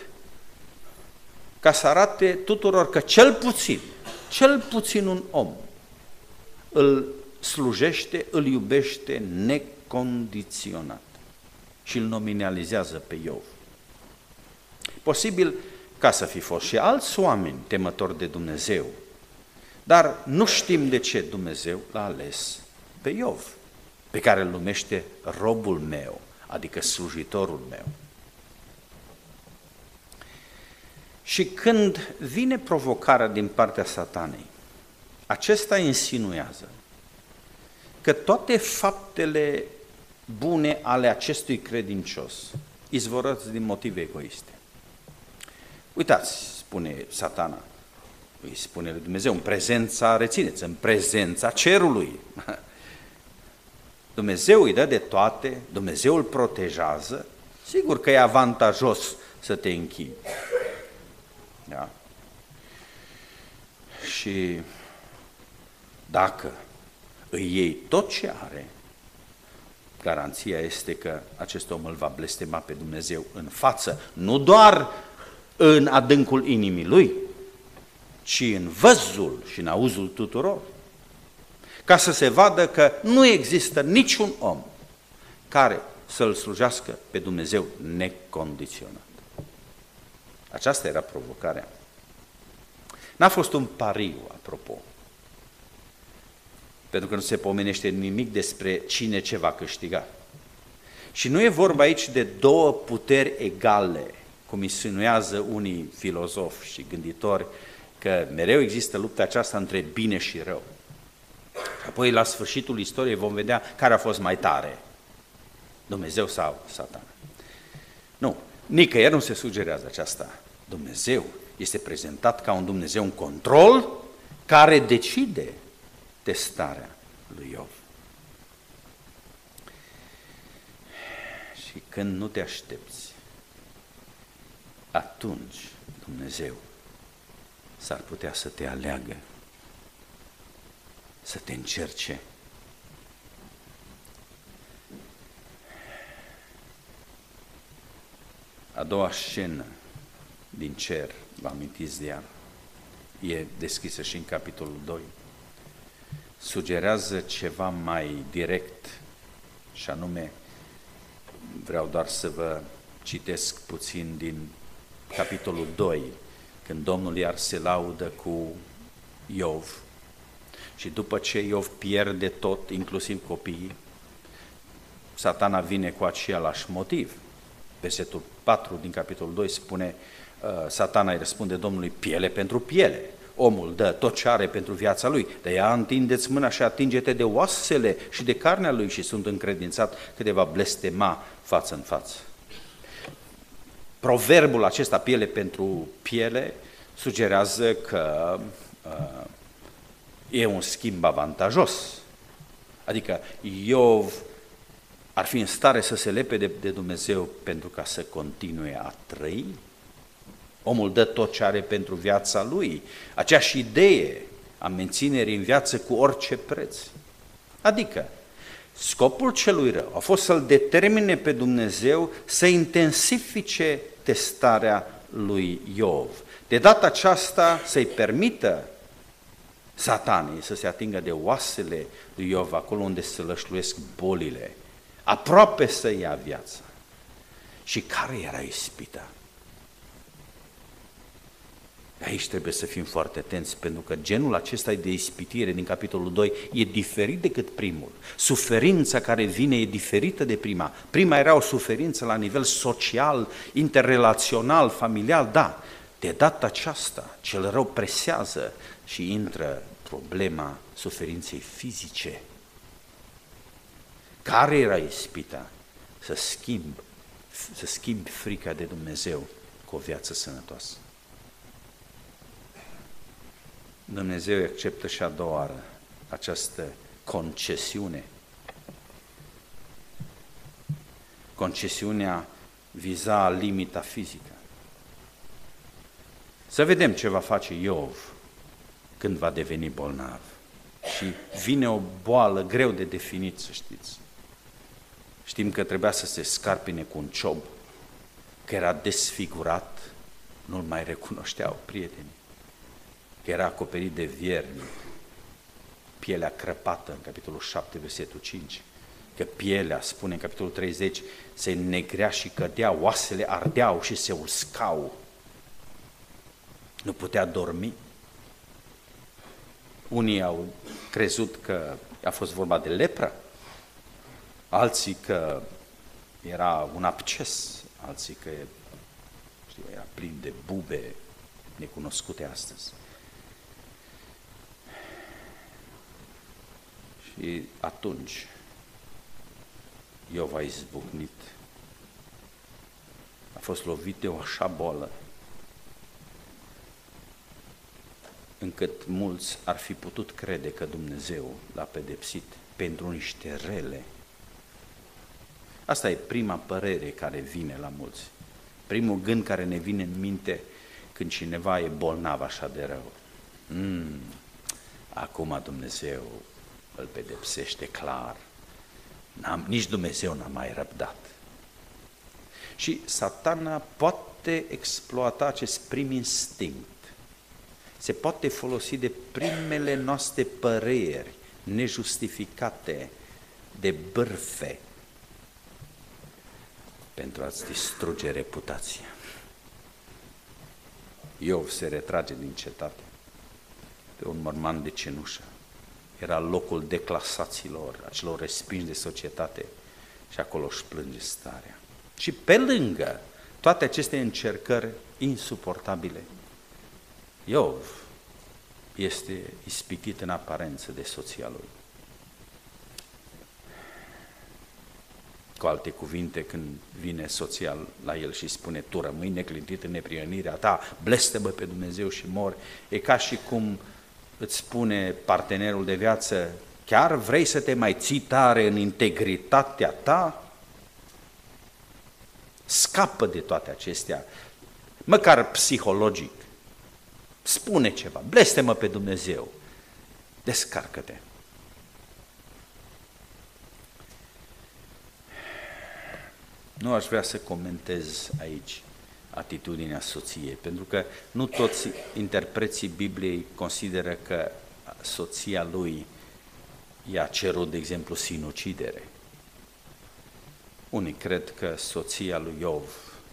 ca să arate tuturor că cel puțin un om îl slujește, îl iubește necondiționat și îl nominalizează pe Iov. Posibil ca să fi fost și alți oameni temători de Dumnezeu, dar nu știm de ce Dumnezeu l-a ales pe Iov, pe care îl numește robul meu, adică slujitorul meu. Și când vine provocarea din partea Satanei, acesta insinuează că toate faptele bune ale acestui credincios izvorăți din motive egoiste. Uitați, spune Satana, îi spune lui Dumnezeu, în prezența, rețineți, în prezența cerului. Dumnezeu îi dă de toate, Dumnezeu îl protejează, sigur că e avantajos să te închini. Da? Și dacă îi iei tot ce are, garanția este că acest om îl va blestema pe Dumnezeu în față, nu doar în adâncul inimii lui, ci în văzul și în auzul tuturor, ca să se vadă că nu există niciun om care să-L slujească pe Dumnezeu necondiționat. Aceasta era provocarea. N-a fost un pariu, apropo, pentru că nu se pomenește nimic despre cine ce va câștiga. Și nu e vorba aici de două puteri egale, cum insinuează unii filozofi și gânditori, că mereu există lupta aceasta între bine și rău. Și apoi, la sfârșitul istoriei, vom vedea care a fost mai tare, Dumnezeu sau Satana. Nu, nicăieri nu se sugerează aceasta. Dumnezeu este prezentat ca un Dumnezeu în control care decide testarea lui Iov. Și când nu te aștepți, atunci Dumnezeu s-ar putea să te aleagă, să te încerce. A doua scenă din cer, vă amintiți de ea, e deschisă și în capitolul 2. Sugerează ceva mai direct, și anume, vreau doar să vă citesc puțin din capitolul 2, când Domnul iar se laudă cu Iov și după ce Iov pierde tot, inclusiv copiii, Satana vine cu același motiv. Versetul 4 din capitolul 2 spune, Satana îi răspunde Domnului, piele pentru piele. Omul dă tot ce are pentru viața lui, de ea întindeți mâna și atinge-te de oasele și de carnea lui și sunt încredințat că te va blestema față în față. Proverbul acesta, piele pentru piele, sugerează că e un schimb avantajos. Adică Iov ar fi în stare să se lepe de Dumnezeu pentru ca să continue a trăi. Omul dă tot ce are pentru viața lui. Aceeași idee a menținerii în viață cu orice preț. Adică, scopul celui rău a fost să-l determine pe Dumnezeu să intensifice testarea lui Iov. De data aceasta să-i permită Satanei să se atingă de oasele lui Iov, acolo unde se lășluiesc bolile, aproape să ia viața. Și care era ispita? Aici trebuie să fim foarte atenți, pentru că genul acesta de ispitire din capitolul 2 e diferit decât primul. Suferința care vine e diferită de prima. Prima era o suferință la nivel social, interrelațional, familial, da. De data aceasta, cel rău presează și intră problema suferinței fizice. Care era ispita? Să schimbi frica de Dumnezeu cu o viață sănătoasă. Dumnezeu acceptă și a doua oară această concesiune. Concesiunea viza limita fizică. Să vedem ce va face Iov când va deveni bolnav. Și vine o boală greu de definit, să știți. Știm că trebuia să se scarpine cu un ciob, că era desfigurat, nu-l mai recunoșteau prietenii, că era acoperit de viermi, pielea crăpată în capitolul 7, versetul 5, că pielea, spune în capitolul 30, se înnegrea și cădea, oasele ardeau și se uscau. Nu putea dormi. Unii au crezut că a fost vorba de lepră, alții că era un absces, alții că era plin de bube necunoscute astăzi. Și atunci Iov a izbucnit, a fost lovit de o așa boală, încât mulți ar fi putut crede că Dumnezeu l-a pedepsit pentru niște rele. Asta e prima părere care vine la mulți. Primul gând care ne vine în minte când cineva e bolnav așa de rău. Acum Dumnezeu îl pedepsește clar. Nici Dumnezeu n-a mai răbdat. Și Satana poate exploata acest prim instinct. Se poate folosi de primele noastre păreri nejustificate, de bârfe, pentru a-ți distruge reputația. Iov se retrage din cetate pe un morman de cenușă. Era locul declasaților, acelor respinși de societate, și acolo își plânge starea. Și pe lângă toate aceste încercări insuportabile, Iov este ispitit în aparență de soția lui. Cu alte cuvinte, când vine soția la el și spune: tu rămâi neclintit în neprihănirea ta, blestemă pe Dumnezeu și mori, e ca și cum îți spune partenerul de viață: chiar vrei să te mai ții tare în integritatea ta? Scapă de toate acestea, măcar psihologic. Spune ceva, blestemă pe Dumnezeu, descarcă-te. Nu aș vrea să comentez aici atitudinea soției, pentru că nu toți interpreții Bibliei consideră că soția lui i-a cerut, de exemplu, sinucidere. Unii cred că soția lui Iov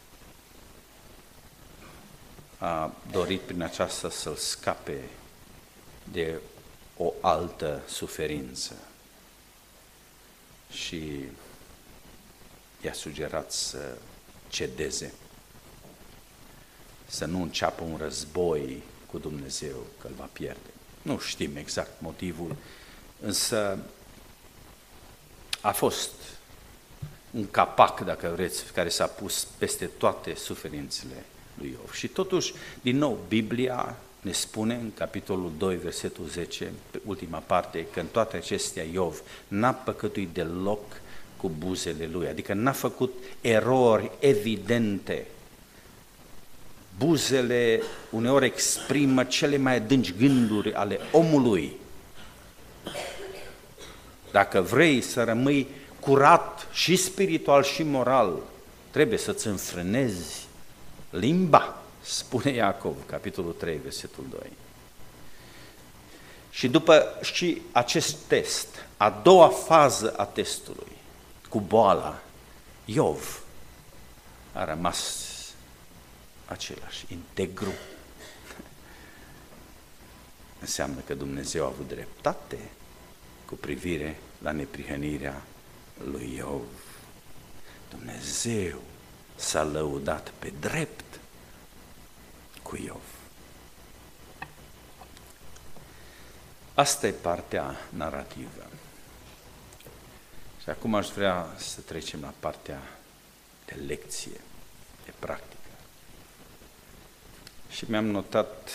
a dorit prin aceasta să-l scape de o altă suferință și i-a sugerat să cedeze, să nu înceapă un război cu Dumnezeu, că îl va pierde. Nu știm exact motivul, însă a fost un capac, dacă vreți, care s-a pus peste toate suferințele lui Iov. Și totuși, din nou, Biblia ne spune în capitolul 2, versetul 10, ultima parte, că în toate acestea Iov n-a păcătuit deloc cu buzele lui, adică n-a făcut erori evidente. Buzele uneori exprimă cele mai adânci gânduri ale omului. Dacă vrei să rămâi curat și spiritual și moral, trebuie să-ți înfrânezi limba, spune Iacov, capitolul 3, versetul 2. Și după și acest test, a doua fază a testului, cu boala, Iov a rămas același, integru. Înseamnă că Dumnezeu a avut dreptate cu privire la neprihănirea lui Iov. Dumnezeu s-a lăudat pe drept cu Iov. Asta e partea narrativă. Și acum aș vrea să trecem la partea de lecție, de practică. Și mi-am notat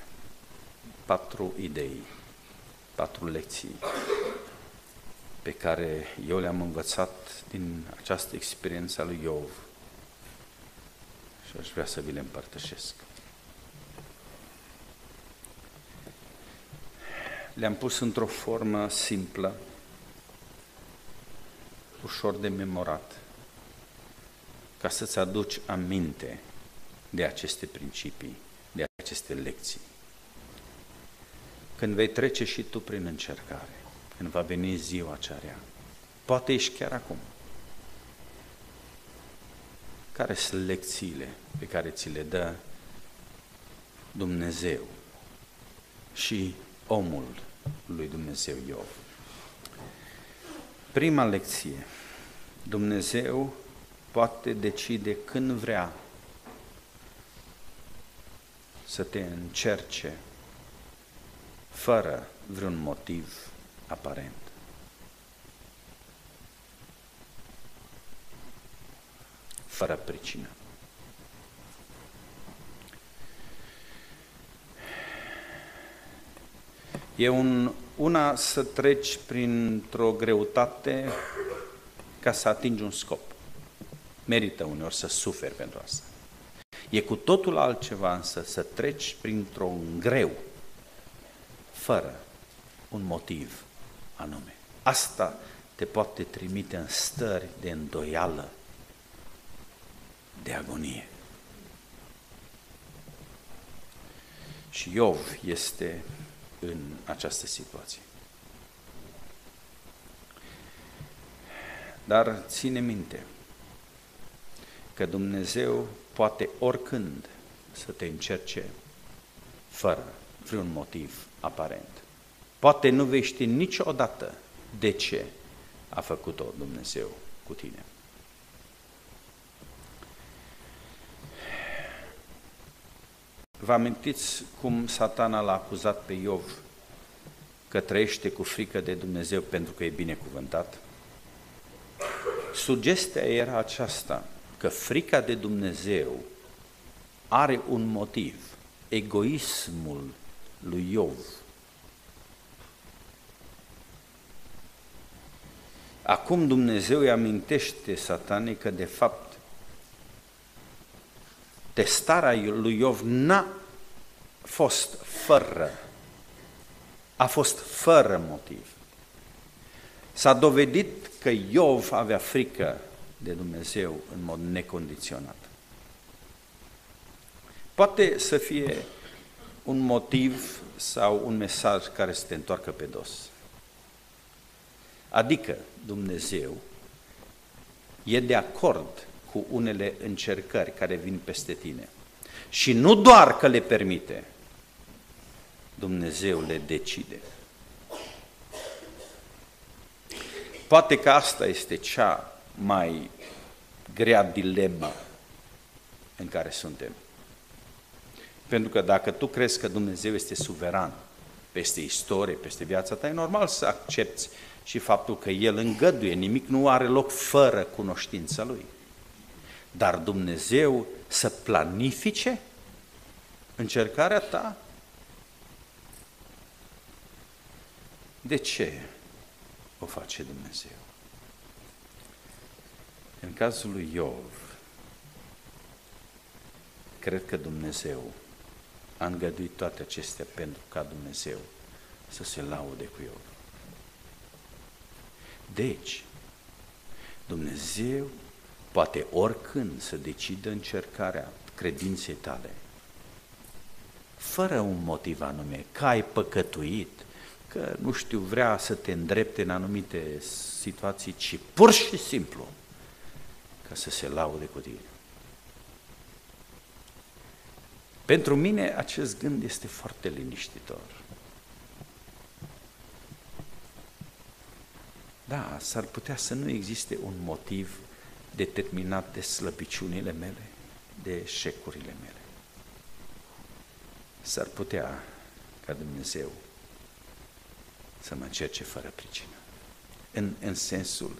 4 idei, 4 lecții pe care eu le-am învățat din această experiență a lui Iov și aș vrea să vi le împărtășesc. Le-am pus într-o formă simplă, ușor de memorat, ca să-ți aduci aminte de aceste principii, de aceste lecții. când vei trece și tu prin încercare, când va veni ziua cea rea. Poate ești chiar acum. Care sunt lecțiile pe care ți le dă Dumnezeu și omul lui Dumnezeu Iov? Prima lecție. Dumnezeu poate decide când vrea să te încerce fără vreun motiv aparent. Fără pricină. E una să treci printr-o greutate ca să atingi un scop. Merită uneori să suferi pentru asta. E cu totul altceva însă să treci printr-un greu fără un motiv anume. Asta te poate trimite în stări de îndoială, de agonie. Și Iov este în această situație. Dar ține minte că Dumnezeu poate oricând să te încerce fără vreun motiv aparent. Poate nu vei ști niciodată de ce a făcut-o Dumnezeu cu tine. Vă amintiți cum Satana l-a acuzat pe Iov că trăiește cu frică de Dumnezeu pentru că e binecuvântat? Sugestia era aceasta, că frica de Dumnezeu are un motiv, egoismul lui Iov. Acum Dumnezeu îi amintește Satanei că de fapt testarea lui Iov n-a fost a fost fără motiv. S-a dovedit că Iov avea frică de Dumnezeu în mod necondiționat. Poate să fie un motiv sau un mesaj care să te întoarcă pe dos. Adică Dumnezeu e de acord cu unele încercări care vin peste tine. Și nu doar că le permite, Dumnezeu le decide. Poate că asta este cea mai grea dilemă în care suntem. Pentru că dacă tu crezi că Dumnezeu este suveran peste istorie, peste viața ta, e normal să accepți și faptul că El îngăduie, nimic nu are loc fără cunoștința Lui. Dar Dumnezeu să planifice încercarea ta? De ce o face Dumnezeu? În cazul lui Iov, cred că Dumnezeu a îngăduit toate acestea pentru ca Dumnezeu să se laude cu Iov. Deci, Dumnezeu poate oricând să decidă încercarea credinței tale, fără un motiv anume, că ai păcătuit, că, nu știu, vrea să te îndrepte în anumite situații, ci pur și simplu ca să se laude cu tine. Pentru mine acest gând este foarte liniștitor. Da, s-ar putea să nu existe un motiv determinat de slăbiciunile mele, de eșecurile mele. S-ar putea ca Dumnezeu să mă încerce fără pricină. În sensul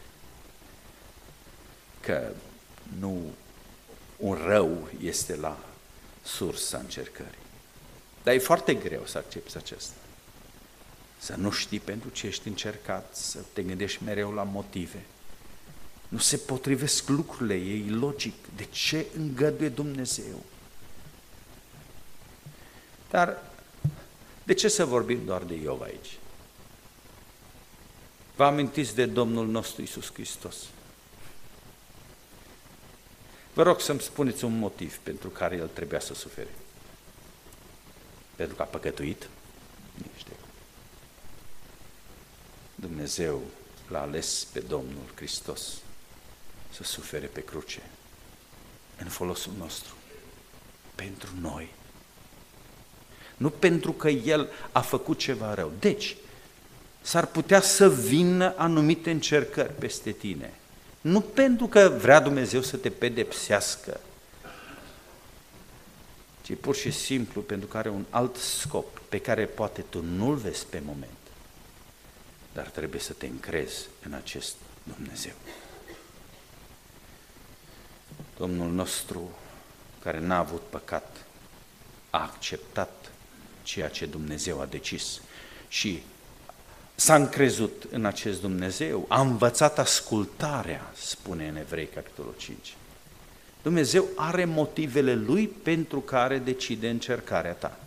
că nu un rău este la sursa încercării. Dar e foarte greu să accepți acesta. Să nu știi pentru ce ești încercat, să te gândești mereu la motive. Nu se potrivesc lucrurile, e ilogic. De ce îngăduie Dumnezeu? Dar de ce să vorbim doar de Iov aici? Vă amintiți de Domnul nostru Iisus Hristos? Vă rog să-mi spuneți un motiv pentru care El trebuia să sufere. Pentru că a păcătuit? Nici. Dumnezeu l-a ales pe Domnul Hristos să sufere pe cruce în folosul nostru, pentru noi. Nu pentru că El a făcut ceva rău. Deci, s-ar putea să vină anumite încercări peste tine. Nu pentru că vrea Dumnezeu să te pedepsească, ci pur și simplu pentru că are un alt scop pe care poate tu nu-l vezi pe moment. Dar trebuie să te încrezi în acest Dumnezeu. Domnul nostru, care n-a avut păcat, a acceptat ceea ce Dumnezeu a decis și s-a încrezut în acest Dumnezeu, a învățat ascultarea, spune în Evrei, capitolul 5. Dumnezeu are motivele Lui pentru care decide încercarea ta.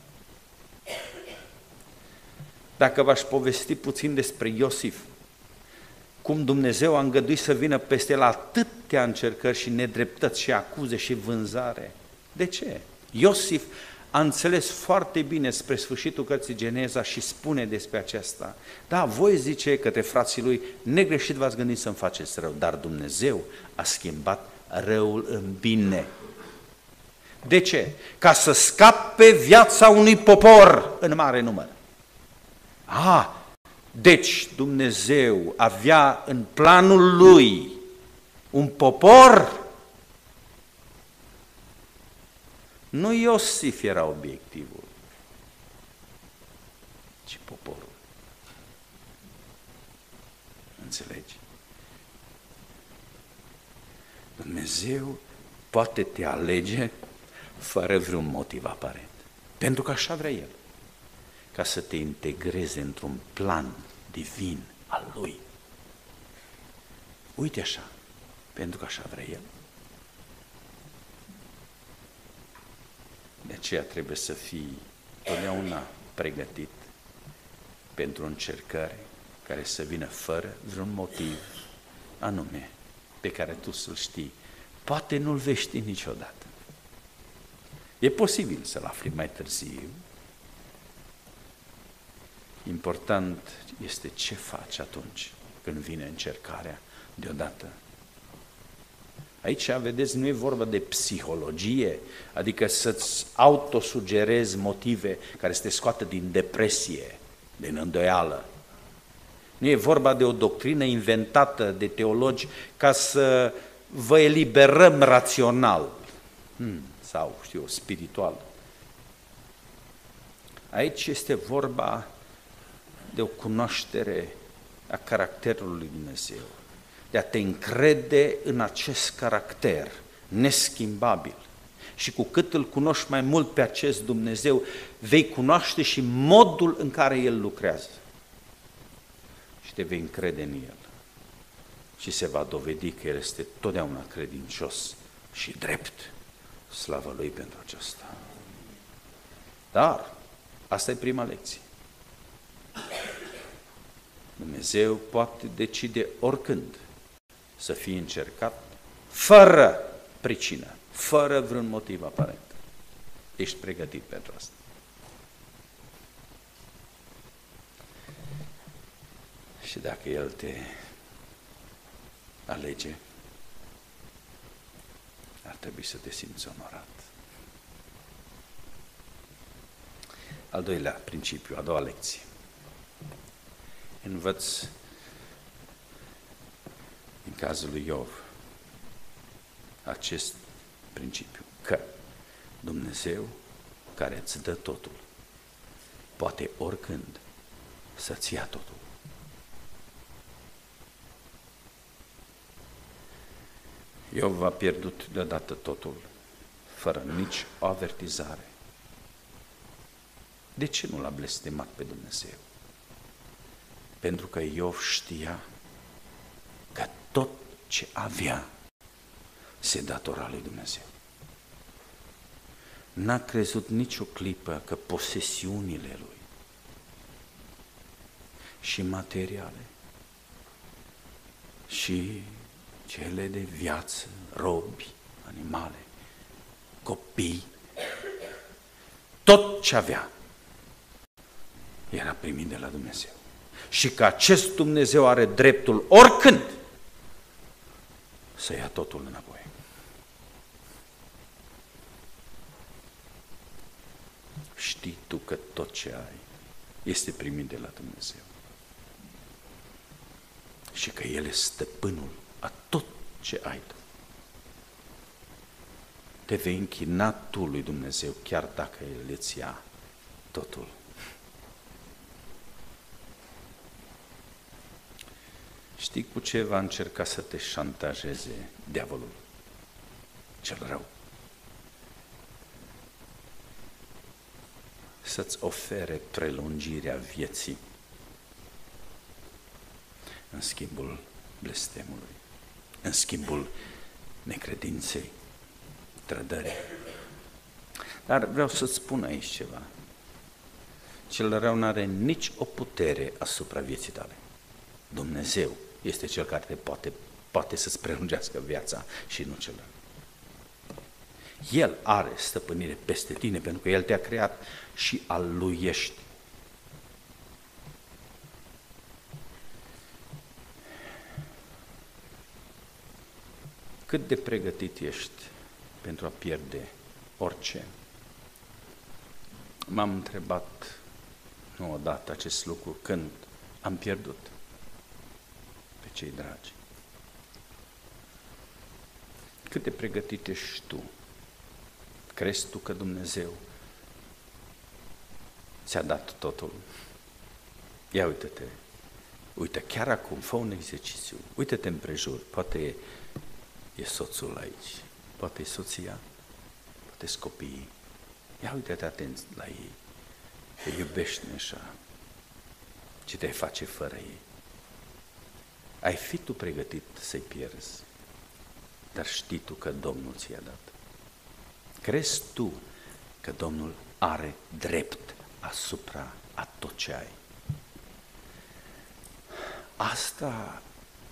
Dacă v-aș povesti puțin despre Iosif, cum Dumnezeu a îngăduit să vină peste el atâtea încercări și nedreptăți și acuze și vânzare. De ce? Iosif a înțeles foarte bine spre sfârșitul cărții Geneza și spune despre aceasta. Da, voi, zice către frații lui, negreșit v-ați gândit să-mi faceți rău, dar Dumnezeu a schimbat răul în bine. De ce? Ca să scape viața unui popor în mare număr. Deci Dumnezeu avea în planul Lui un popor. Nu Iosif era obiectivul, ci poporul. Înțelegi? Dumnezeu poate te alege fără vreun motiv aparent, pentru că așa vrea El, ca să te integreze într-un plan divin al Lui. Uite așa, pentru că așa vrea El. De aceea trebuie să fii totdeauna pregătit pentru încercări care să vină fără vreun motiv anume pe care tu să-l știi. Poate nu-l vei ști niciodată. E posibil să-l afli mai târziu. Important este ce faci atunci când vine încercarea deodată. Aici, vedeți, nu e vorba de psihologie, adică să-ți autosugerezi motive care să te scoată din depresie, din îndoială. Nu e vorba de o doctrină inventată de teologi ca să vă eliberăm rațional sau, spiritual. Aici este vorba de o cunoaștere a caracterului lui Dumnezeu, de a te încrede în acest caracter neschimbabil. Și cu cât îl cunoști mai mult pe acest Dumnezeu, vei cunoaște și modul în care El lucrează. Și te vei încrede în El. Și se va dovedi că El este totdeauna credincios și drept. Slavă Lui pentru aceasta. Dar asta e prima lecție. Dumnezeu poate decide oricând să fie încercat fără pricină, fără vreun motiv aparent. Ești pregătit pentru asta. Și dacă El te alege, ar trebui să te simți onorat. Al doilea principiu, a doua lecție. Învăț în cazul lui Iov acest principiu, că Dumnezeu care îți dă totul, poate oricând să-ți ia totul. Iov a pierdut deodată totul, fără nici o avertizare. De ce nu l-a blestemat pe Dumnezeu? Pentru că Iov știa că tot ce avea se datora lui Dumnezeu. N-a crezut nicio clipă că posesiunile lui și materiale și cele de viață, robi, animale, copii, tot ce avea era primit de la Dumnezeu. și că acest Dumnezeu are dreptul oricând să ia totul înapoi. Știi tu că tot ce ai este primit de la Dumnezeu și că El este stăpânul a tot ce ai tu. Te vei închina tu lui Dumnezeu chiar dacă El îți ia totul. Știi cu ce va încerca să te șantajeze diavolul cel rău? Să-ți ofere prelungirea vieții în schimbul blestemului, în schimbul necredinței, trădării. Dar vreau să-ți spun aici ceva. Cel rău n-are nici o putere asupra vieții tale. Dumnezeu este Cel care te poate să-ți prelungească viața și nu cel rău. El are stăpânire peste tine pentru că El te-a creat și al Lui ești. Cât de pregătit ești pentru a pierde orice? M-am întrebat nu odată acest lucru când am pierdut pe cei dragi. Cât de pregătit ești tu? Crezi tu că Dumnezeu ți-a dat totul? Ia uite-te, uite chiar acum, fă un exercițiu, uite-te împrejur, poate e soțul aici, poate e soția, poate e copiii. Ia uite-te atent la ei, îi iubești așa, ce te face fără ei. Ai fi tu pregătit să-i pierzi, dar știi tu că Domnul ți-a dat. Crezi tu că Domnul are drept asupra a tot ce ai? Asta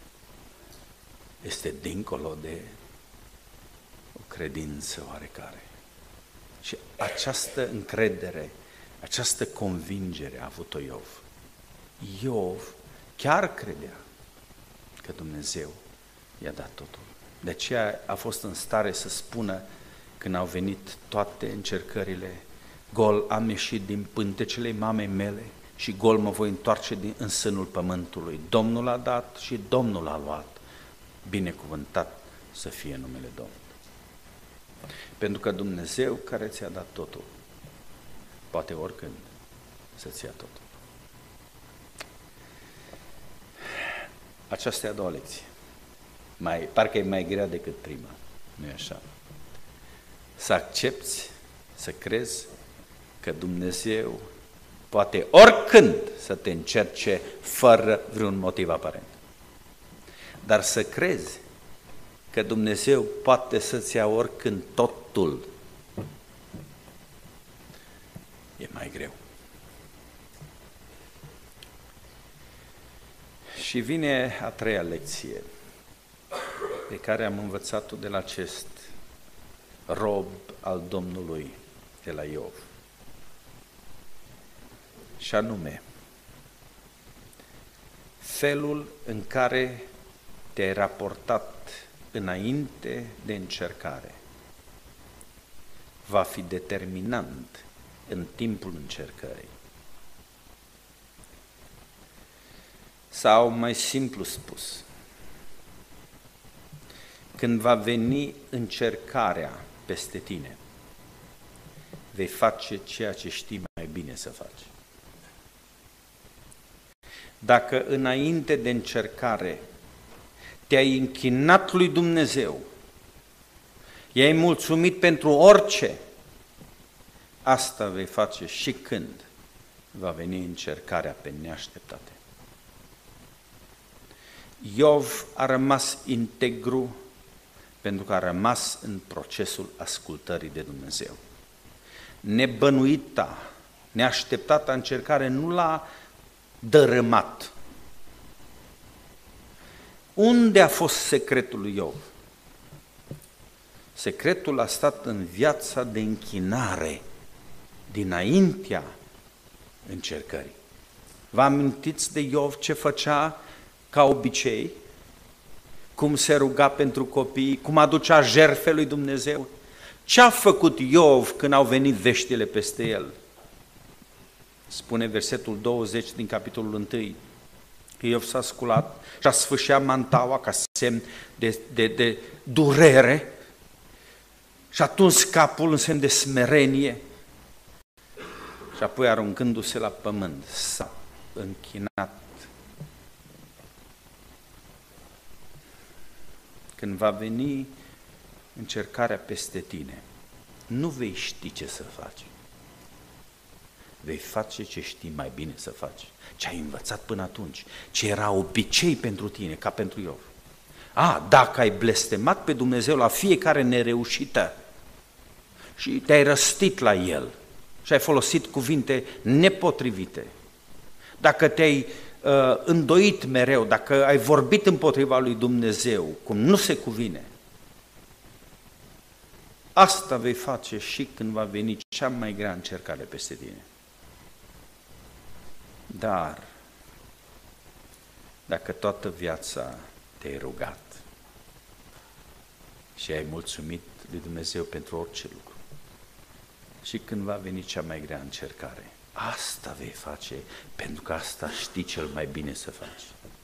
este dincolo de o credință oarecare. Și această încredere, această convingere a avut-o Iov. Iov chiar credea că Dumnezeu i-a dat totul. De aceea a fost în stare să spună, când au venit toate încercările, gol am ieșit din pântecele mamei mele și gol mă voi întoarce în sânul pământului. Domnul a dat și Domnul a luat. Binecuvântat să fie numele Domnului. Pentru că Dumnezeu care ți-a dat totul, poate oricând să-ți ia totul. Aceasta e a doua lecție. Parcă e mai grea decât prima, nu-i așa? Să accepți, să crezi că Dumnezeu poate oricând să te încerce fără vreun motiv aparent. Dar să crezi că Dumnezeu poate să-ți ia oricând totul, e mai greu. Și vine a treia lecție pe care am învățat-o de la acest rob al Domnului, de la Iov. Și anume, felul în care te-ai raportat înainte de încercare va fi determinant în timpul încercării. Sau, mai simplu spus, când va veni încercarea peste tine, vei face ceea ce știi mai bine să faci. Dacă înainte de încercare te-ai închinat lui Dumnezeu, i-ai mulțumit pentru orice, asta vei face și când va veni încercarea pe neașteptate. Iov a rămas integru pentru că a rămas în procesul ascultării de Dumnezeu. Nebănuita, neașteptata încercare nu l-a dărâmat. Unde a fost secretul lui Iov? Secretul a stat în viața de închinare dinaintea încercării. Vă amintiți de Iov ce făcea ca obicei? Cum se ruga pentru copii, cum aducea jertfe lui Dumnezeu? Ce a făcut Iov când au venit veștile peste el? Spune versetul 20 din capitolul 1. Iov s-a sculat și a sfâșia mantaua ca semn de durere și a tuns capul în semn de smerenie și apoi aruncându-se la pământ s-a închinat. Când va veni încercarea peste tine, nu vei ști ce să faci. Vei face ce știi mai bine să faci, ce ai învățat până atunci, ce era obicei pentru tine, ca pentru Iov. Dacă ai blestemat pe Dumnezeu la fiecare nereușită și te-ai răstit la El și ai folosit cuvinte nepotrivite, dacă te-ai îndoit mereu, dacă ai vorbit împotriva lui Dumnezeu, cum nu se cuvine, asta vei face și când va veni cea mai grea încercare peste tine. Dar, dacă toată viața te-ai rugat și ai mulțumit lui Dumnezeu pentru orice lucru, și când va veni cea mai grea încercare, asta vei face, pentru că asta știi cel mai bine să faci.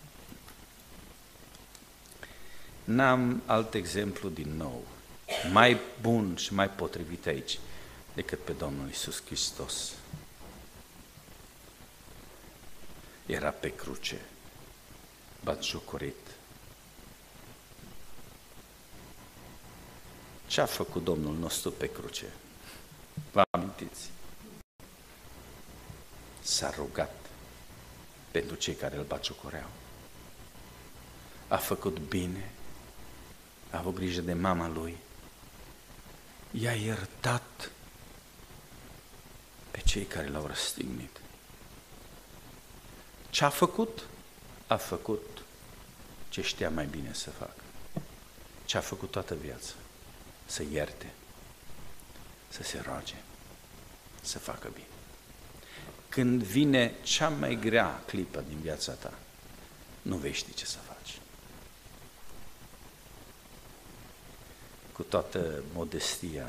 N-am alt exemplu din nou, mai bun și mai potrivit aici, decât pe Domnul Iisus Hristos. Era pe cruce, batjocorit. Ce a făcut Domnul nostru pe cruce? Vă amintiți? S-a rugat pentru cei care îl batjocoreau. A făcut bine, a avut grijă de mama lui, i-a iertat pe cei care l-au răstignit. Ce a făcut? A făcut ce știa mai bine să facă. Ce a făcut toată viața? Să ierte, să se roage, să facă bine. Când vine cea mai grea clipă din viața ta, nu vei ști ce să faci. Cu toată modestia,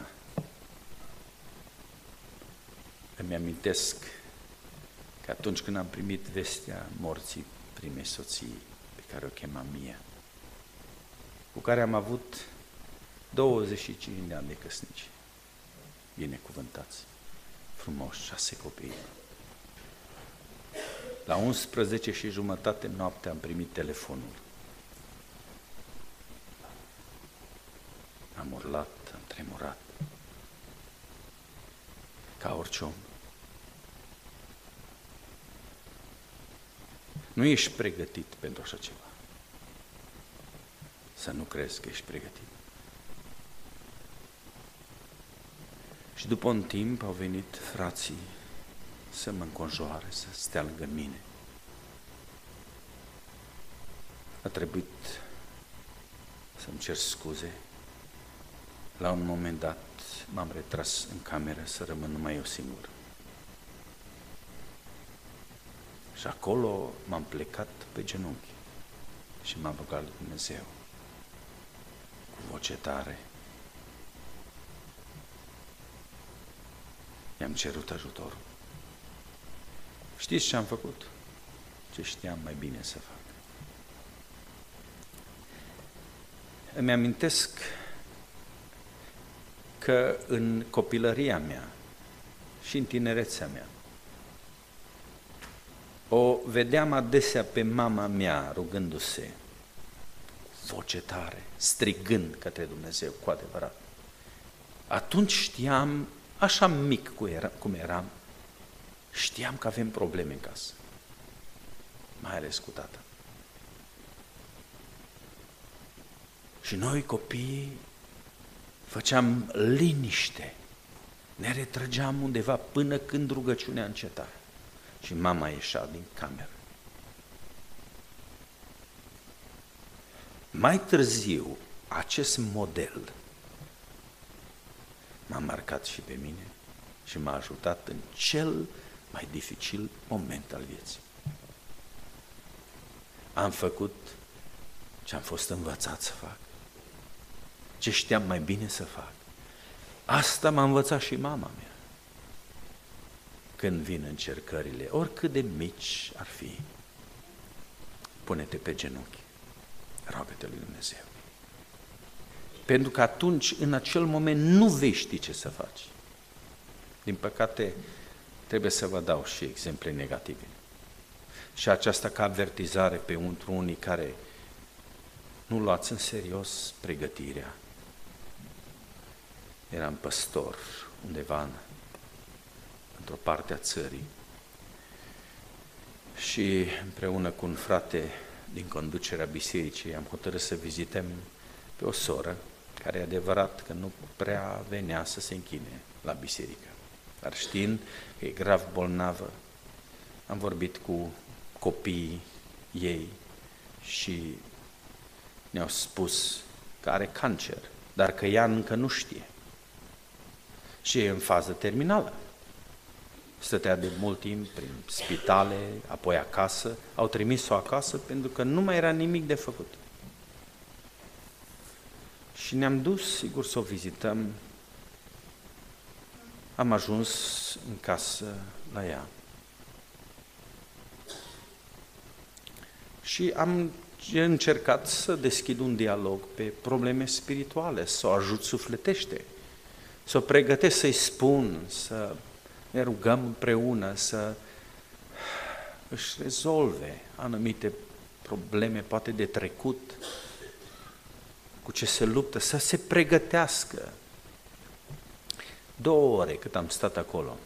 îmi amintesc că atunci când am primit vestea morții primei soții, pe care o chema Mia, cu care am avut 25 de ani de căsnicie, binecuvântați, frumoși, 6 copii. La 11:30 noapte am primit telefonul. Am urlat, am tremurat, ca orice om. Nu ești pregătit pentru așa ceva. Să nu crezi că ești pregătit. Și după un timp au venit frații să mă înconjoare, să stea lângă mine. A trebuit să-mi cer scuze. La un moment dat m-am retras în cameră să rămân numai eu singur. Și acolo m-am plecat pe genunchi și m-am rugat lui Dumnezeu cu voce tare. I-am cerut ajutorul. Știți ce am făcut? Ce știam mai bine să fac. Îmi amintesc că în copilăria mea și în tinerețea mea o vedeam adesea pe mama mea rugându-se, voce tare, strigând către Dumnezeu cu adevărat. Atunci știam, așa mic cum eram, știam că avem probleme în casă, mai ales cu tata. Și noi copiii făceam liniște, ne retrăgeam undeva până când rugăciunea înceta și mama ieșea din cameră. Mai târziu, acest model m-a marcat și pe mine și m-a ajutat în cel mai dificil moment al vieții. Am făcut ce am fost învățat să fac, ce știam mai bine să fac. Asta m-a învățat și mama mea. Când vin încercările, oricât de mici ar fi, pune-te pe genunchi, roagă-te lui Dumnezeu. Pentru că atunci, în acel moment, nu vei ști ce să faci. Din păcate, trebuie să vă dau și exemple negative. Și aceasta ca avertizare pentru unii care nu luați în serios pregătirea. Eram păstor undeva într-o parte a țării și împreună cu un frate din conducerea bisericii am hotărât să vizităm pe o soră care e adevărat că nu prea venea să se închine la biserică. Dar știind că e grav bolnavă, am vorbit cu copiii ei și ne-au spus că are cancer, dar că ea încă nu știe. Și e în fază terminală. Stătea de mult timp prin spitale, apoi acasă. Au trimis-o acasă pentru că nu mai era nimic de făcut. Și ne-am dus, sigur, să o vizităm. Am ajuns în casă la ea. Și am încercat să deschid un dialog pe probleme spirituale, să o ajut sufletește, să o pregătesc să-i spun, să ne rugăm împreună, să își rezolve anumite probleme, poate de trecut, cu ce se luptă, să se pregătească. 2 ore cât am stat acolo,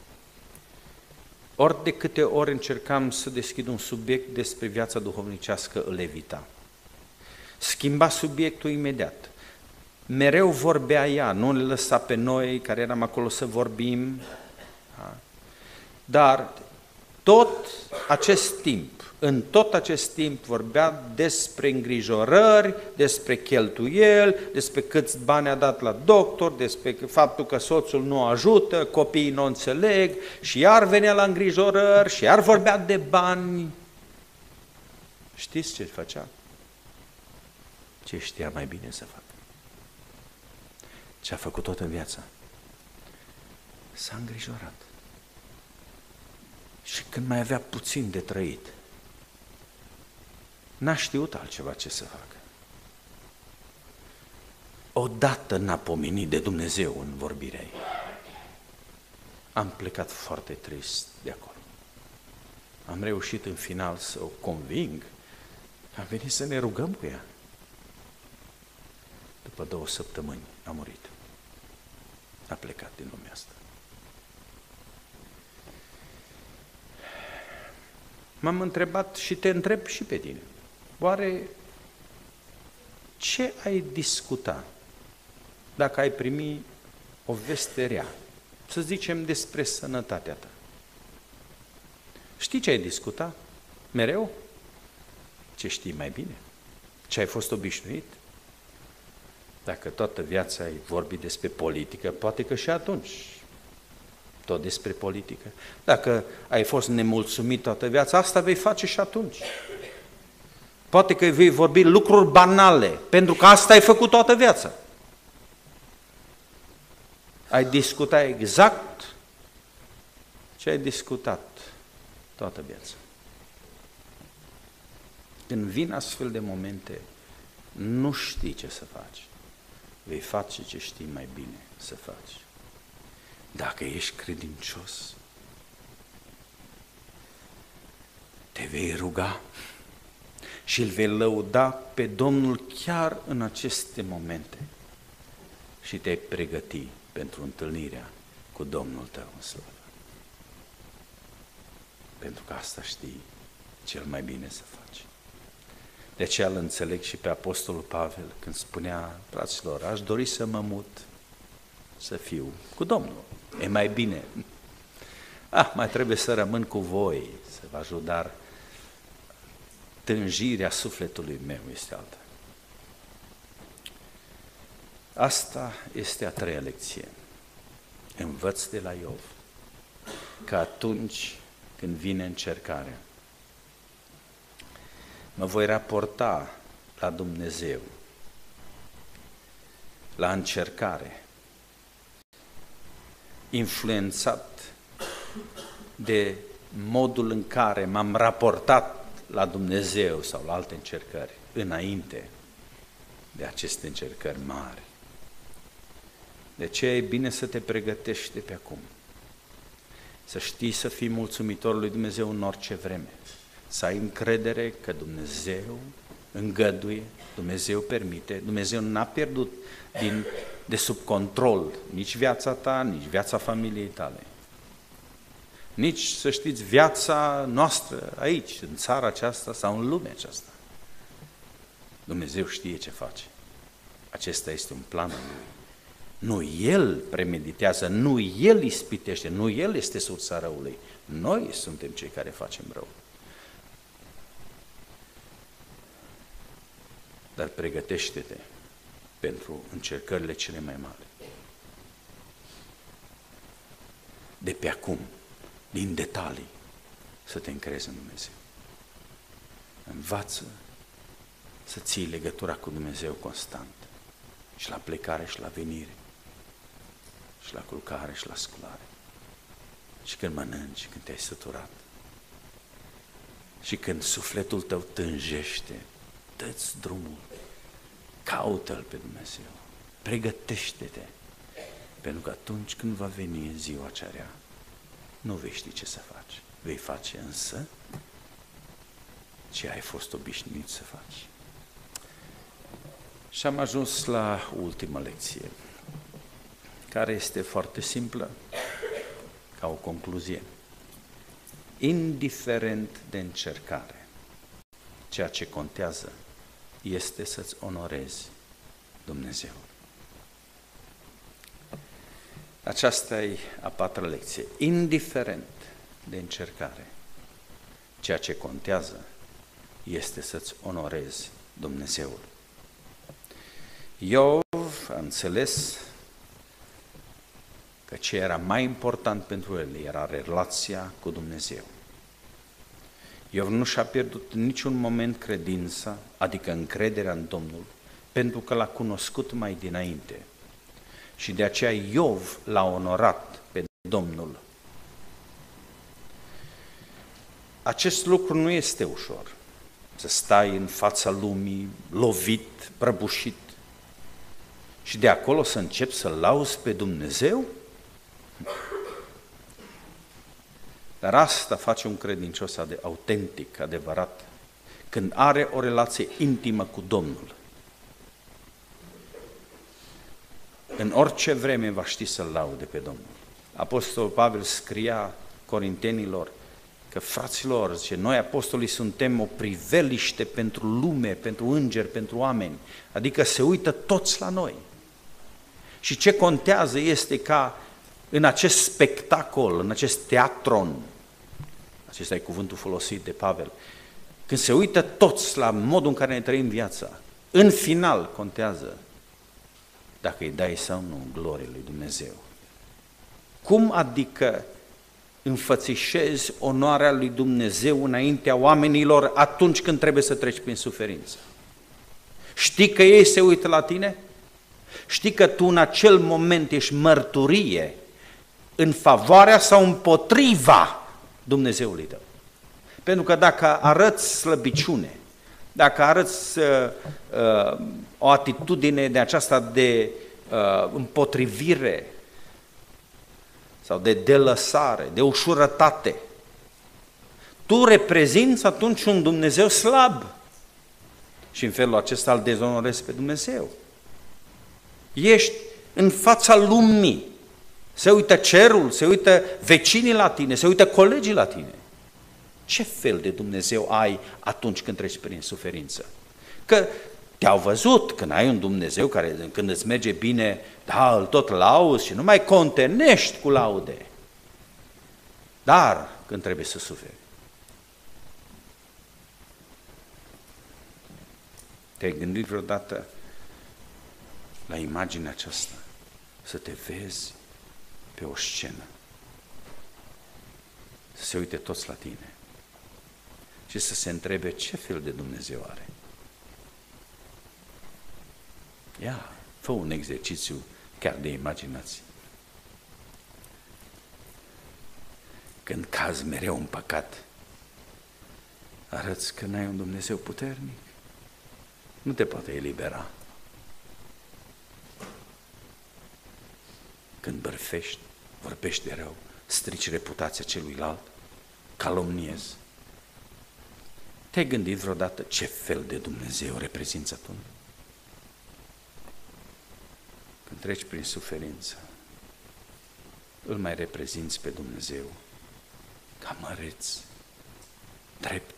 ori de câte ori încercam să deschid un subiect despre viața duhovnicească, îl evita. Schimba subiectul imediat. Mereu vorbea ea, nu ne lăsa pe noi care eram acolo să vorbim. Da? Dar în tot acest timp vorbea despre îngrijorări, despre cheltuieli, despre câți bani a dat la doctor, despre faptul că soțul nu ajută, copiii nu înțeleg și iar venea la îngrijorări și iar vorbea de bani. Știți ce făcea? Ce știa mai bine să facă? Ce a făcut toată viața? S-a îngrijorat. Și când mai avea puțin de trăit, n-a știut altceva ce să facă. Odată n-a pomenit de Dumnezeu în vorbirea ei. Am plecat foarte trist de acolo. Am reușit în final să o conving. Am venit să ne rugăm cu ea. După 2 săptămâni a murit. A plecat din lumea asta. M-am întrebat și te întreb și pe tine. Oare ce ai discuta dacă ai primi o veste rea, să zicem despre sănătatea ta? Știi ce ai discuta? Mereu? Ce știi mai bine? Ce ai fost obișnuit? Dacă toată viața ai vorbit despre politică, poate că și atunci tot despre politică. Dacă ai fost nemulțumit toată viața, asta vei face și atunci. Poate că vei vorbi lucruri banale, pentru că asta ai făcut toată viața. Ai discutat exact ce ai discutat toată viața. Când vin astfel de momente, nu știi ce să faci. Vei face ce știi mai bine să faci. Dacă ești credincios, te vei ruga și îl vei lăuda pe Domnul chiar în aceste momente și te-ai pregăti pentru întâlnirea cu Domnul tău în slavă. Pentru că asta știi cel mai bine să faci. De aceea îl înțeleg și pe Apostolul Pavel când spunea, fraților, aș dori să mă mut, să fiu cu Domnul. E mai bine. Mai trebuie să rămân cu voi, să vă ajut, dar tânjirea sufletului meu este alta. Asta este a 3-a lecție. Învăț de la Iov că atunci când vine încercarea, mă voi raporta la Dumnezeu, la încercare, influențat de modul în care m-am raportat la Dumnezeu sau la alte încercări înainte de aceste încercări mari. De ce e bine să te pregătești de pe acum? Să știi să fii mulțumitor lui Dumnezeu în orice vreme. Să ai încredere că Dumnezeu îngăduie, Dumnezeu permite, Dumnezeu n-a pierdut de sub control nici viața ta, nici viața familiei tale. Nici, să știți, viața noastră aici, în țara aceasta sau în lumea aceasta. Dumnezeu știe ce face. Acesta este un plan al Lui. Nu El premeditează, nu El ispitește, nu El este sursa răului. Noi suntem cei care facem rău. Dar pregătește-te pentru încercările cele mai mari. De pe acum, din detalii, să te încrezi în Dumnezeu. Învață să ții legătura cu Dumnezeu constant. Și la plecare și la venire. Și la culcare și la sculare. Și când mănânci, când te-ai săturat. Și când sufletul tău tânjește, dă-ți drumul. Caută-L pe Dumnezeu. Pregătește-te. Pentru că atunci când va veni ziua cea rea, nu vei ști ce să faci. Vei face însă ce ai fost obișnuit să faci. Și am ajuns la ultima lecție, care este foarte simplă, ca o concluzie. Indiferent de încercare, ceea ce contează este să-ți onorezi Dumnezeu. Aceasta e a patra lecție. Indiferent de încercare, ceea ce contează este să-ți onorezi Dumnezeul. Iov a înțeles că ce era mai important pentru el era relația cu Dumnezeu. Iov nu și-a pierdut în niciun moment credința, adică încrederea în Domnul, pentru că l-a cunoscut mai dinainte. Și de aceea Iov l-a onorat pe Domnul. Acest lucru nu este ușor, să stai în fața lumii, lovit, prăbușit, și de acolo să începi să lauzi pe Dumnezeu? Dar asta face un credincios autentic, adevărat, când are o relație intimă cu Domnul. În orice vreme va ști să-L laude pe Domnul. Apostolul Pavel scria corintenilor că, fraților, zice, noi apostolii suntem o priveliște pentru lume, pentru îngeri, pentru oameni, adică se uită toți la noi. Și ce contează este ca în acest spectacol, în acest teatron, acesta e cuvântul folosit de Pavel, când se uită toți la modul în care ne trăim viața, în final contează dacă îi dai sau nu glorie lui Dumnezeu. Cum adică înfățișezi onoarea lui Dumnezeu înaintea oamenilor atunci când trebuie să treci prin suferință? Știi că ei se uită la tine? Știi că tu în acel moment ești mărturie în favoarea sau împotriva Dumnezeului tău? Pentru că dacă arăți slăbiciune, dacă arăți o atitudine de aceasta de împotrivire sau de delăsare, de ușurătate, tu reprezinți atunci un Dumnezeu slab și în felul acesta îl dezonorezi pe Dumnezeu. Ești în fața lumii, se uită cerul, se uită vecinii la tine, se uită colegii la tine. Ce fel de Dumnezeu ai atunci când treci prin suferință? Că te-au văzut când ai un Dumnezeu care când îți merge bine, da, îl tot lauzi și nu mai contenești cu laude. Dar când trebuie să suferi, te-ai gândit vreodată la imaginea aceasta, să te vezi pe o scenă, să se uite toți la tine și să se întrebe ce fel de Dumnezeu are. Ia, fă un exercițiu chiar de imaginație. Când cazi mereu în păcat, arăți că n-ai un Dumnezeu puternic. Nu te poate elibera. Când bărfești, vorbești de rău, strici reputația celuilalt, calomniezi. Te-ai gândit vreodată ce fel de Dumnezeu reprezinți atunci? Când treci prin suferință, îl mai reprezinți pe Dumnezeu ca măreț, drept,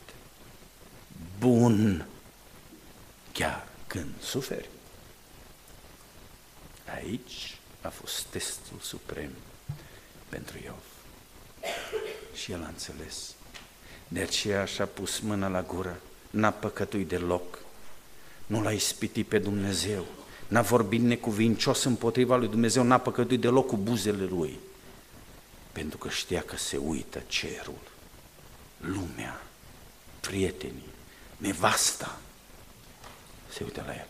bun, chiar când suferi. Aici a fost testul suprem pentru Iov. Și el a înțeles. De aceea și-a pus mâna la gură, n-a păcătuit deloc, nu l-a ispitit pe Dumnezeu, n-a vorbit necuvincios împotriva lui Dumnezeu, n-a păcătuit deloc cu buzele lui, pentru că știa că se uită cerul, lumea, prietenii, nevasta, se uită la el.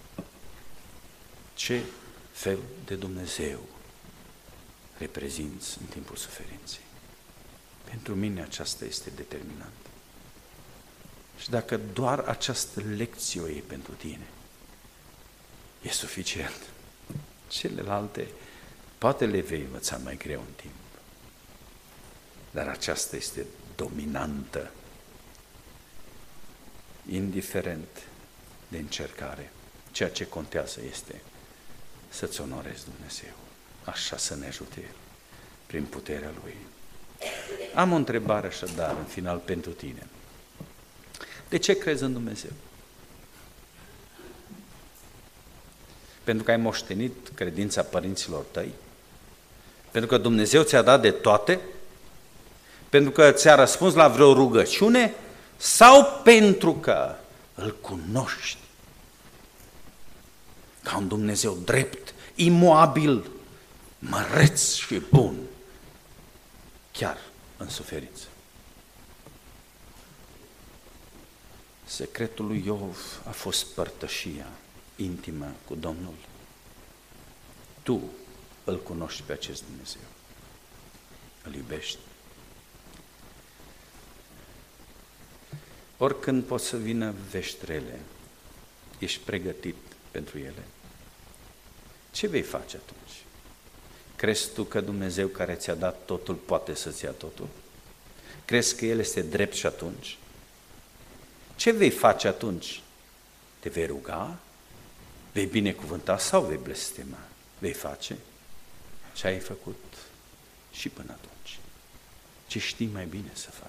Ce fel de Dumnezeu reprezinți în timpul suferinței? Pentru mine aceasta este determinantă. Și dacă doar această lecție o iei pentru tine, e suficient. Celelalte poate le vei învăța mai greu în timp. Dar aceasta este dominantă, indiferent de încercare. Ceea ce contează este să-ți onorezi Dumnezeu. Așa să ne ajute El, prin puterea Lui. Am o întrebare așadar, în final, pentru tine. De ce crezi în Dumnezeu? Pentru că ai moștenit credința părinților tăi? Pentru că Dumnezeu ți-a dat de toate? Pentru că ți-a răspuns la vreo rugăciune? Sau pentru că îl cunoști ca un Dumnezeu drept, imoabil, măreț și bun, chiar în suferință? Secretul lui Iov a fost părtășia intimă cu Domnul. Tu îl cunoști pe acest Dumnezeu, îl iubești. Oricând pot să vină vești rele, ești pregătit pentru ele? Ce vei face atunci? Crezi tu că Dumnezeu care ți-a dat totul poate să-ți ia totul? Crezi că El este drept și atunci? Ce vei face atunci? Te vei ruga? Vei binecuvânta sau vei blestema? Vei face ce ai făcut și până atunci. Ce știi mai bine să faci.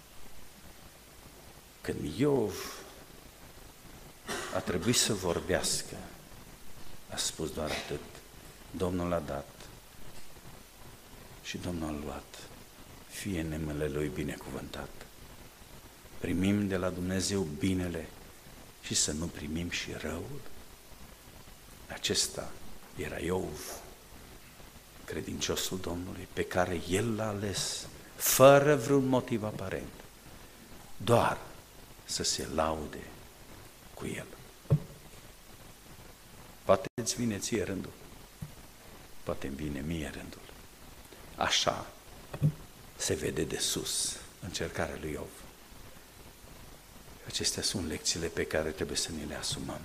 Când Iov a trebuit să vorbească, a spus doar atât: Domnul a dat și Domnul a luat, fie numele Lui binecuvântat. Primim de la Dumnezeu binele și să nu primim și răul? Acesta era Iov, credinciosul Domnului, pe care El l-a ales, fără vreun motiv aparent, doar să se laude cu El. Poate îți vine ție rândul, poate îmi vine mie rândul. Așa se vede de sus încercarea lui Iov. Acestea sunt lecțiile pe care trebuie să ne le asumăm.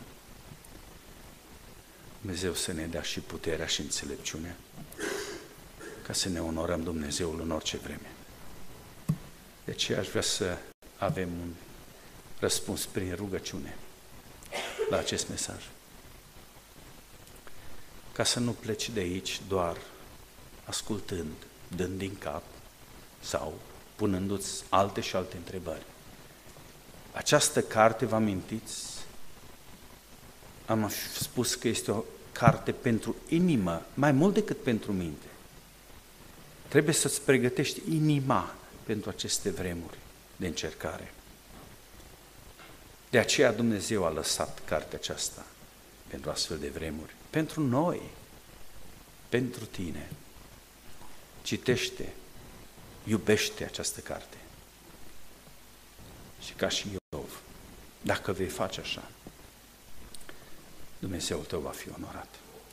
Dumnezeu să ne dea și puterea și înțelepciunea ca să ne onorăm Dumnezeul în orice vreme. De aceea aș vrea să avem un răspuns prin rugăciune la acest mesaj. Ca să nu pleci de aici doar ascultând, dând din cap sau punându-ți alte și alte întrebări. Această carte, vă amintiți, am spus că este o carte pentru inimă, mai mult decât pentru minte. Trebuie să-ți pregătești inima pentru aceste vremuri de încercare. De aceea Dumnezeu a lăsat cartea aceasta pentru astfel de vremuri. Pentru noi, pentru tine. Citește, iubește această carte și ca și Iov. Dacă vei face așa, Dumnezeul tău va fi onorat.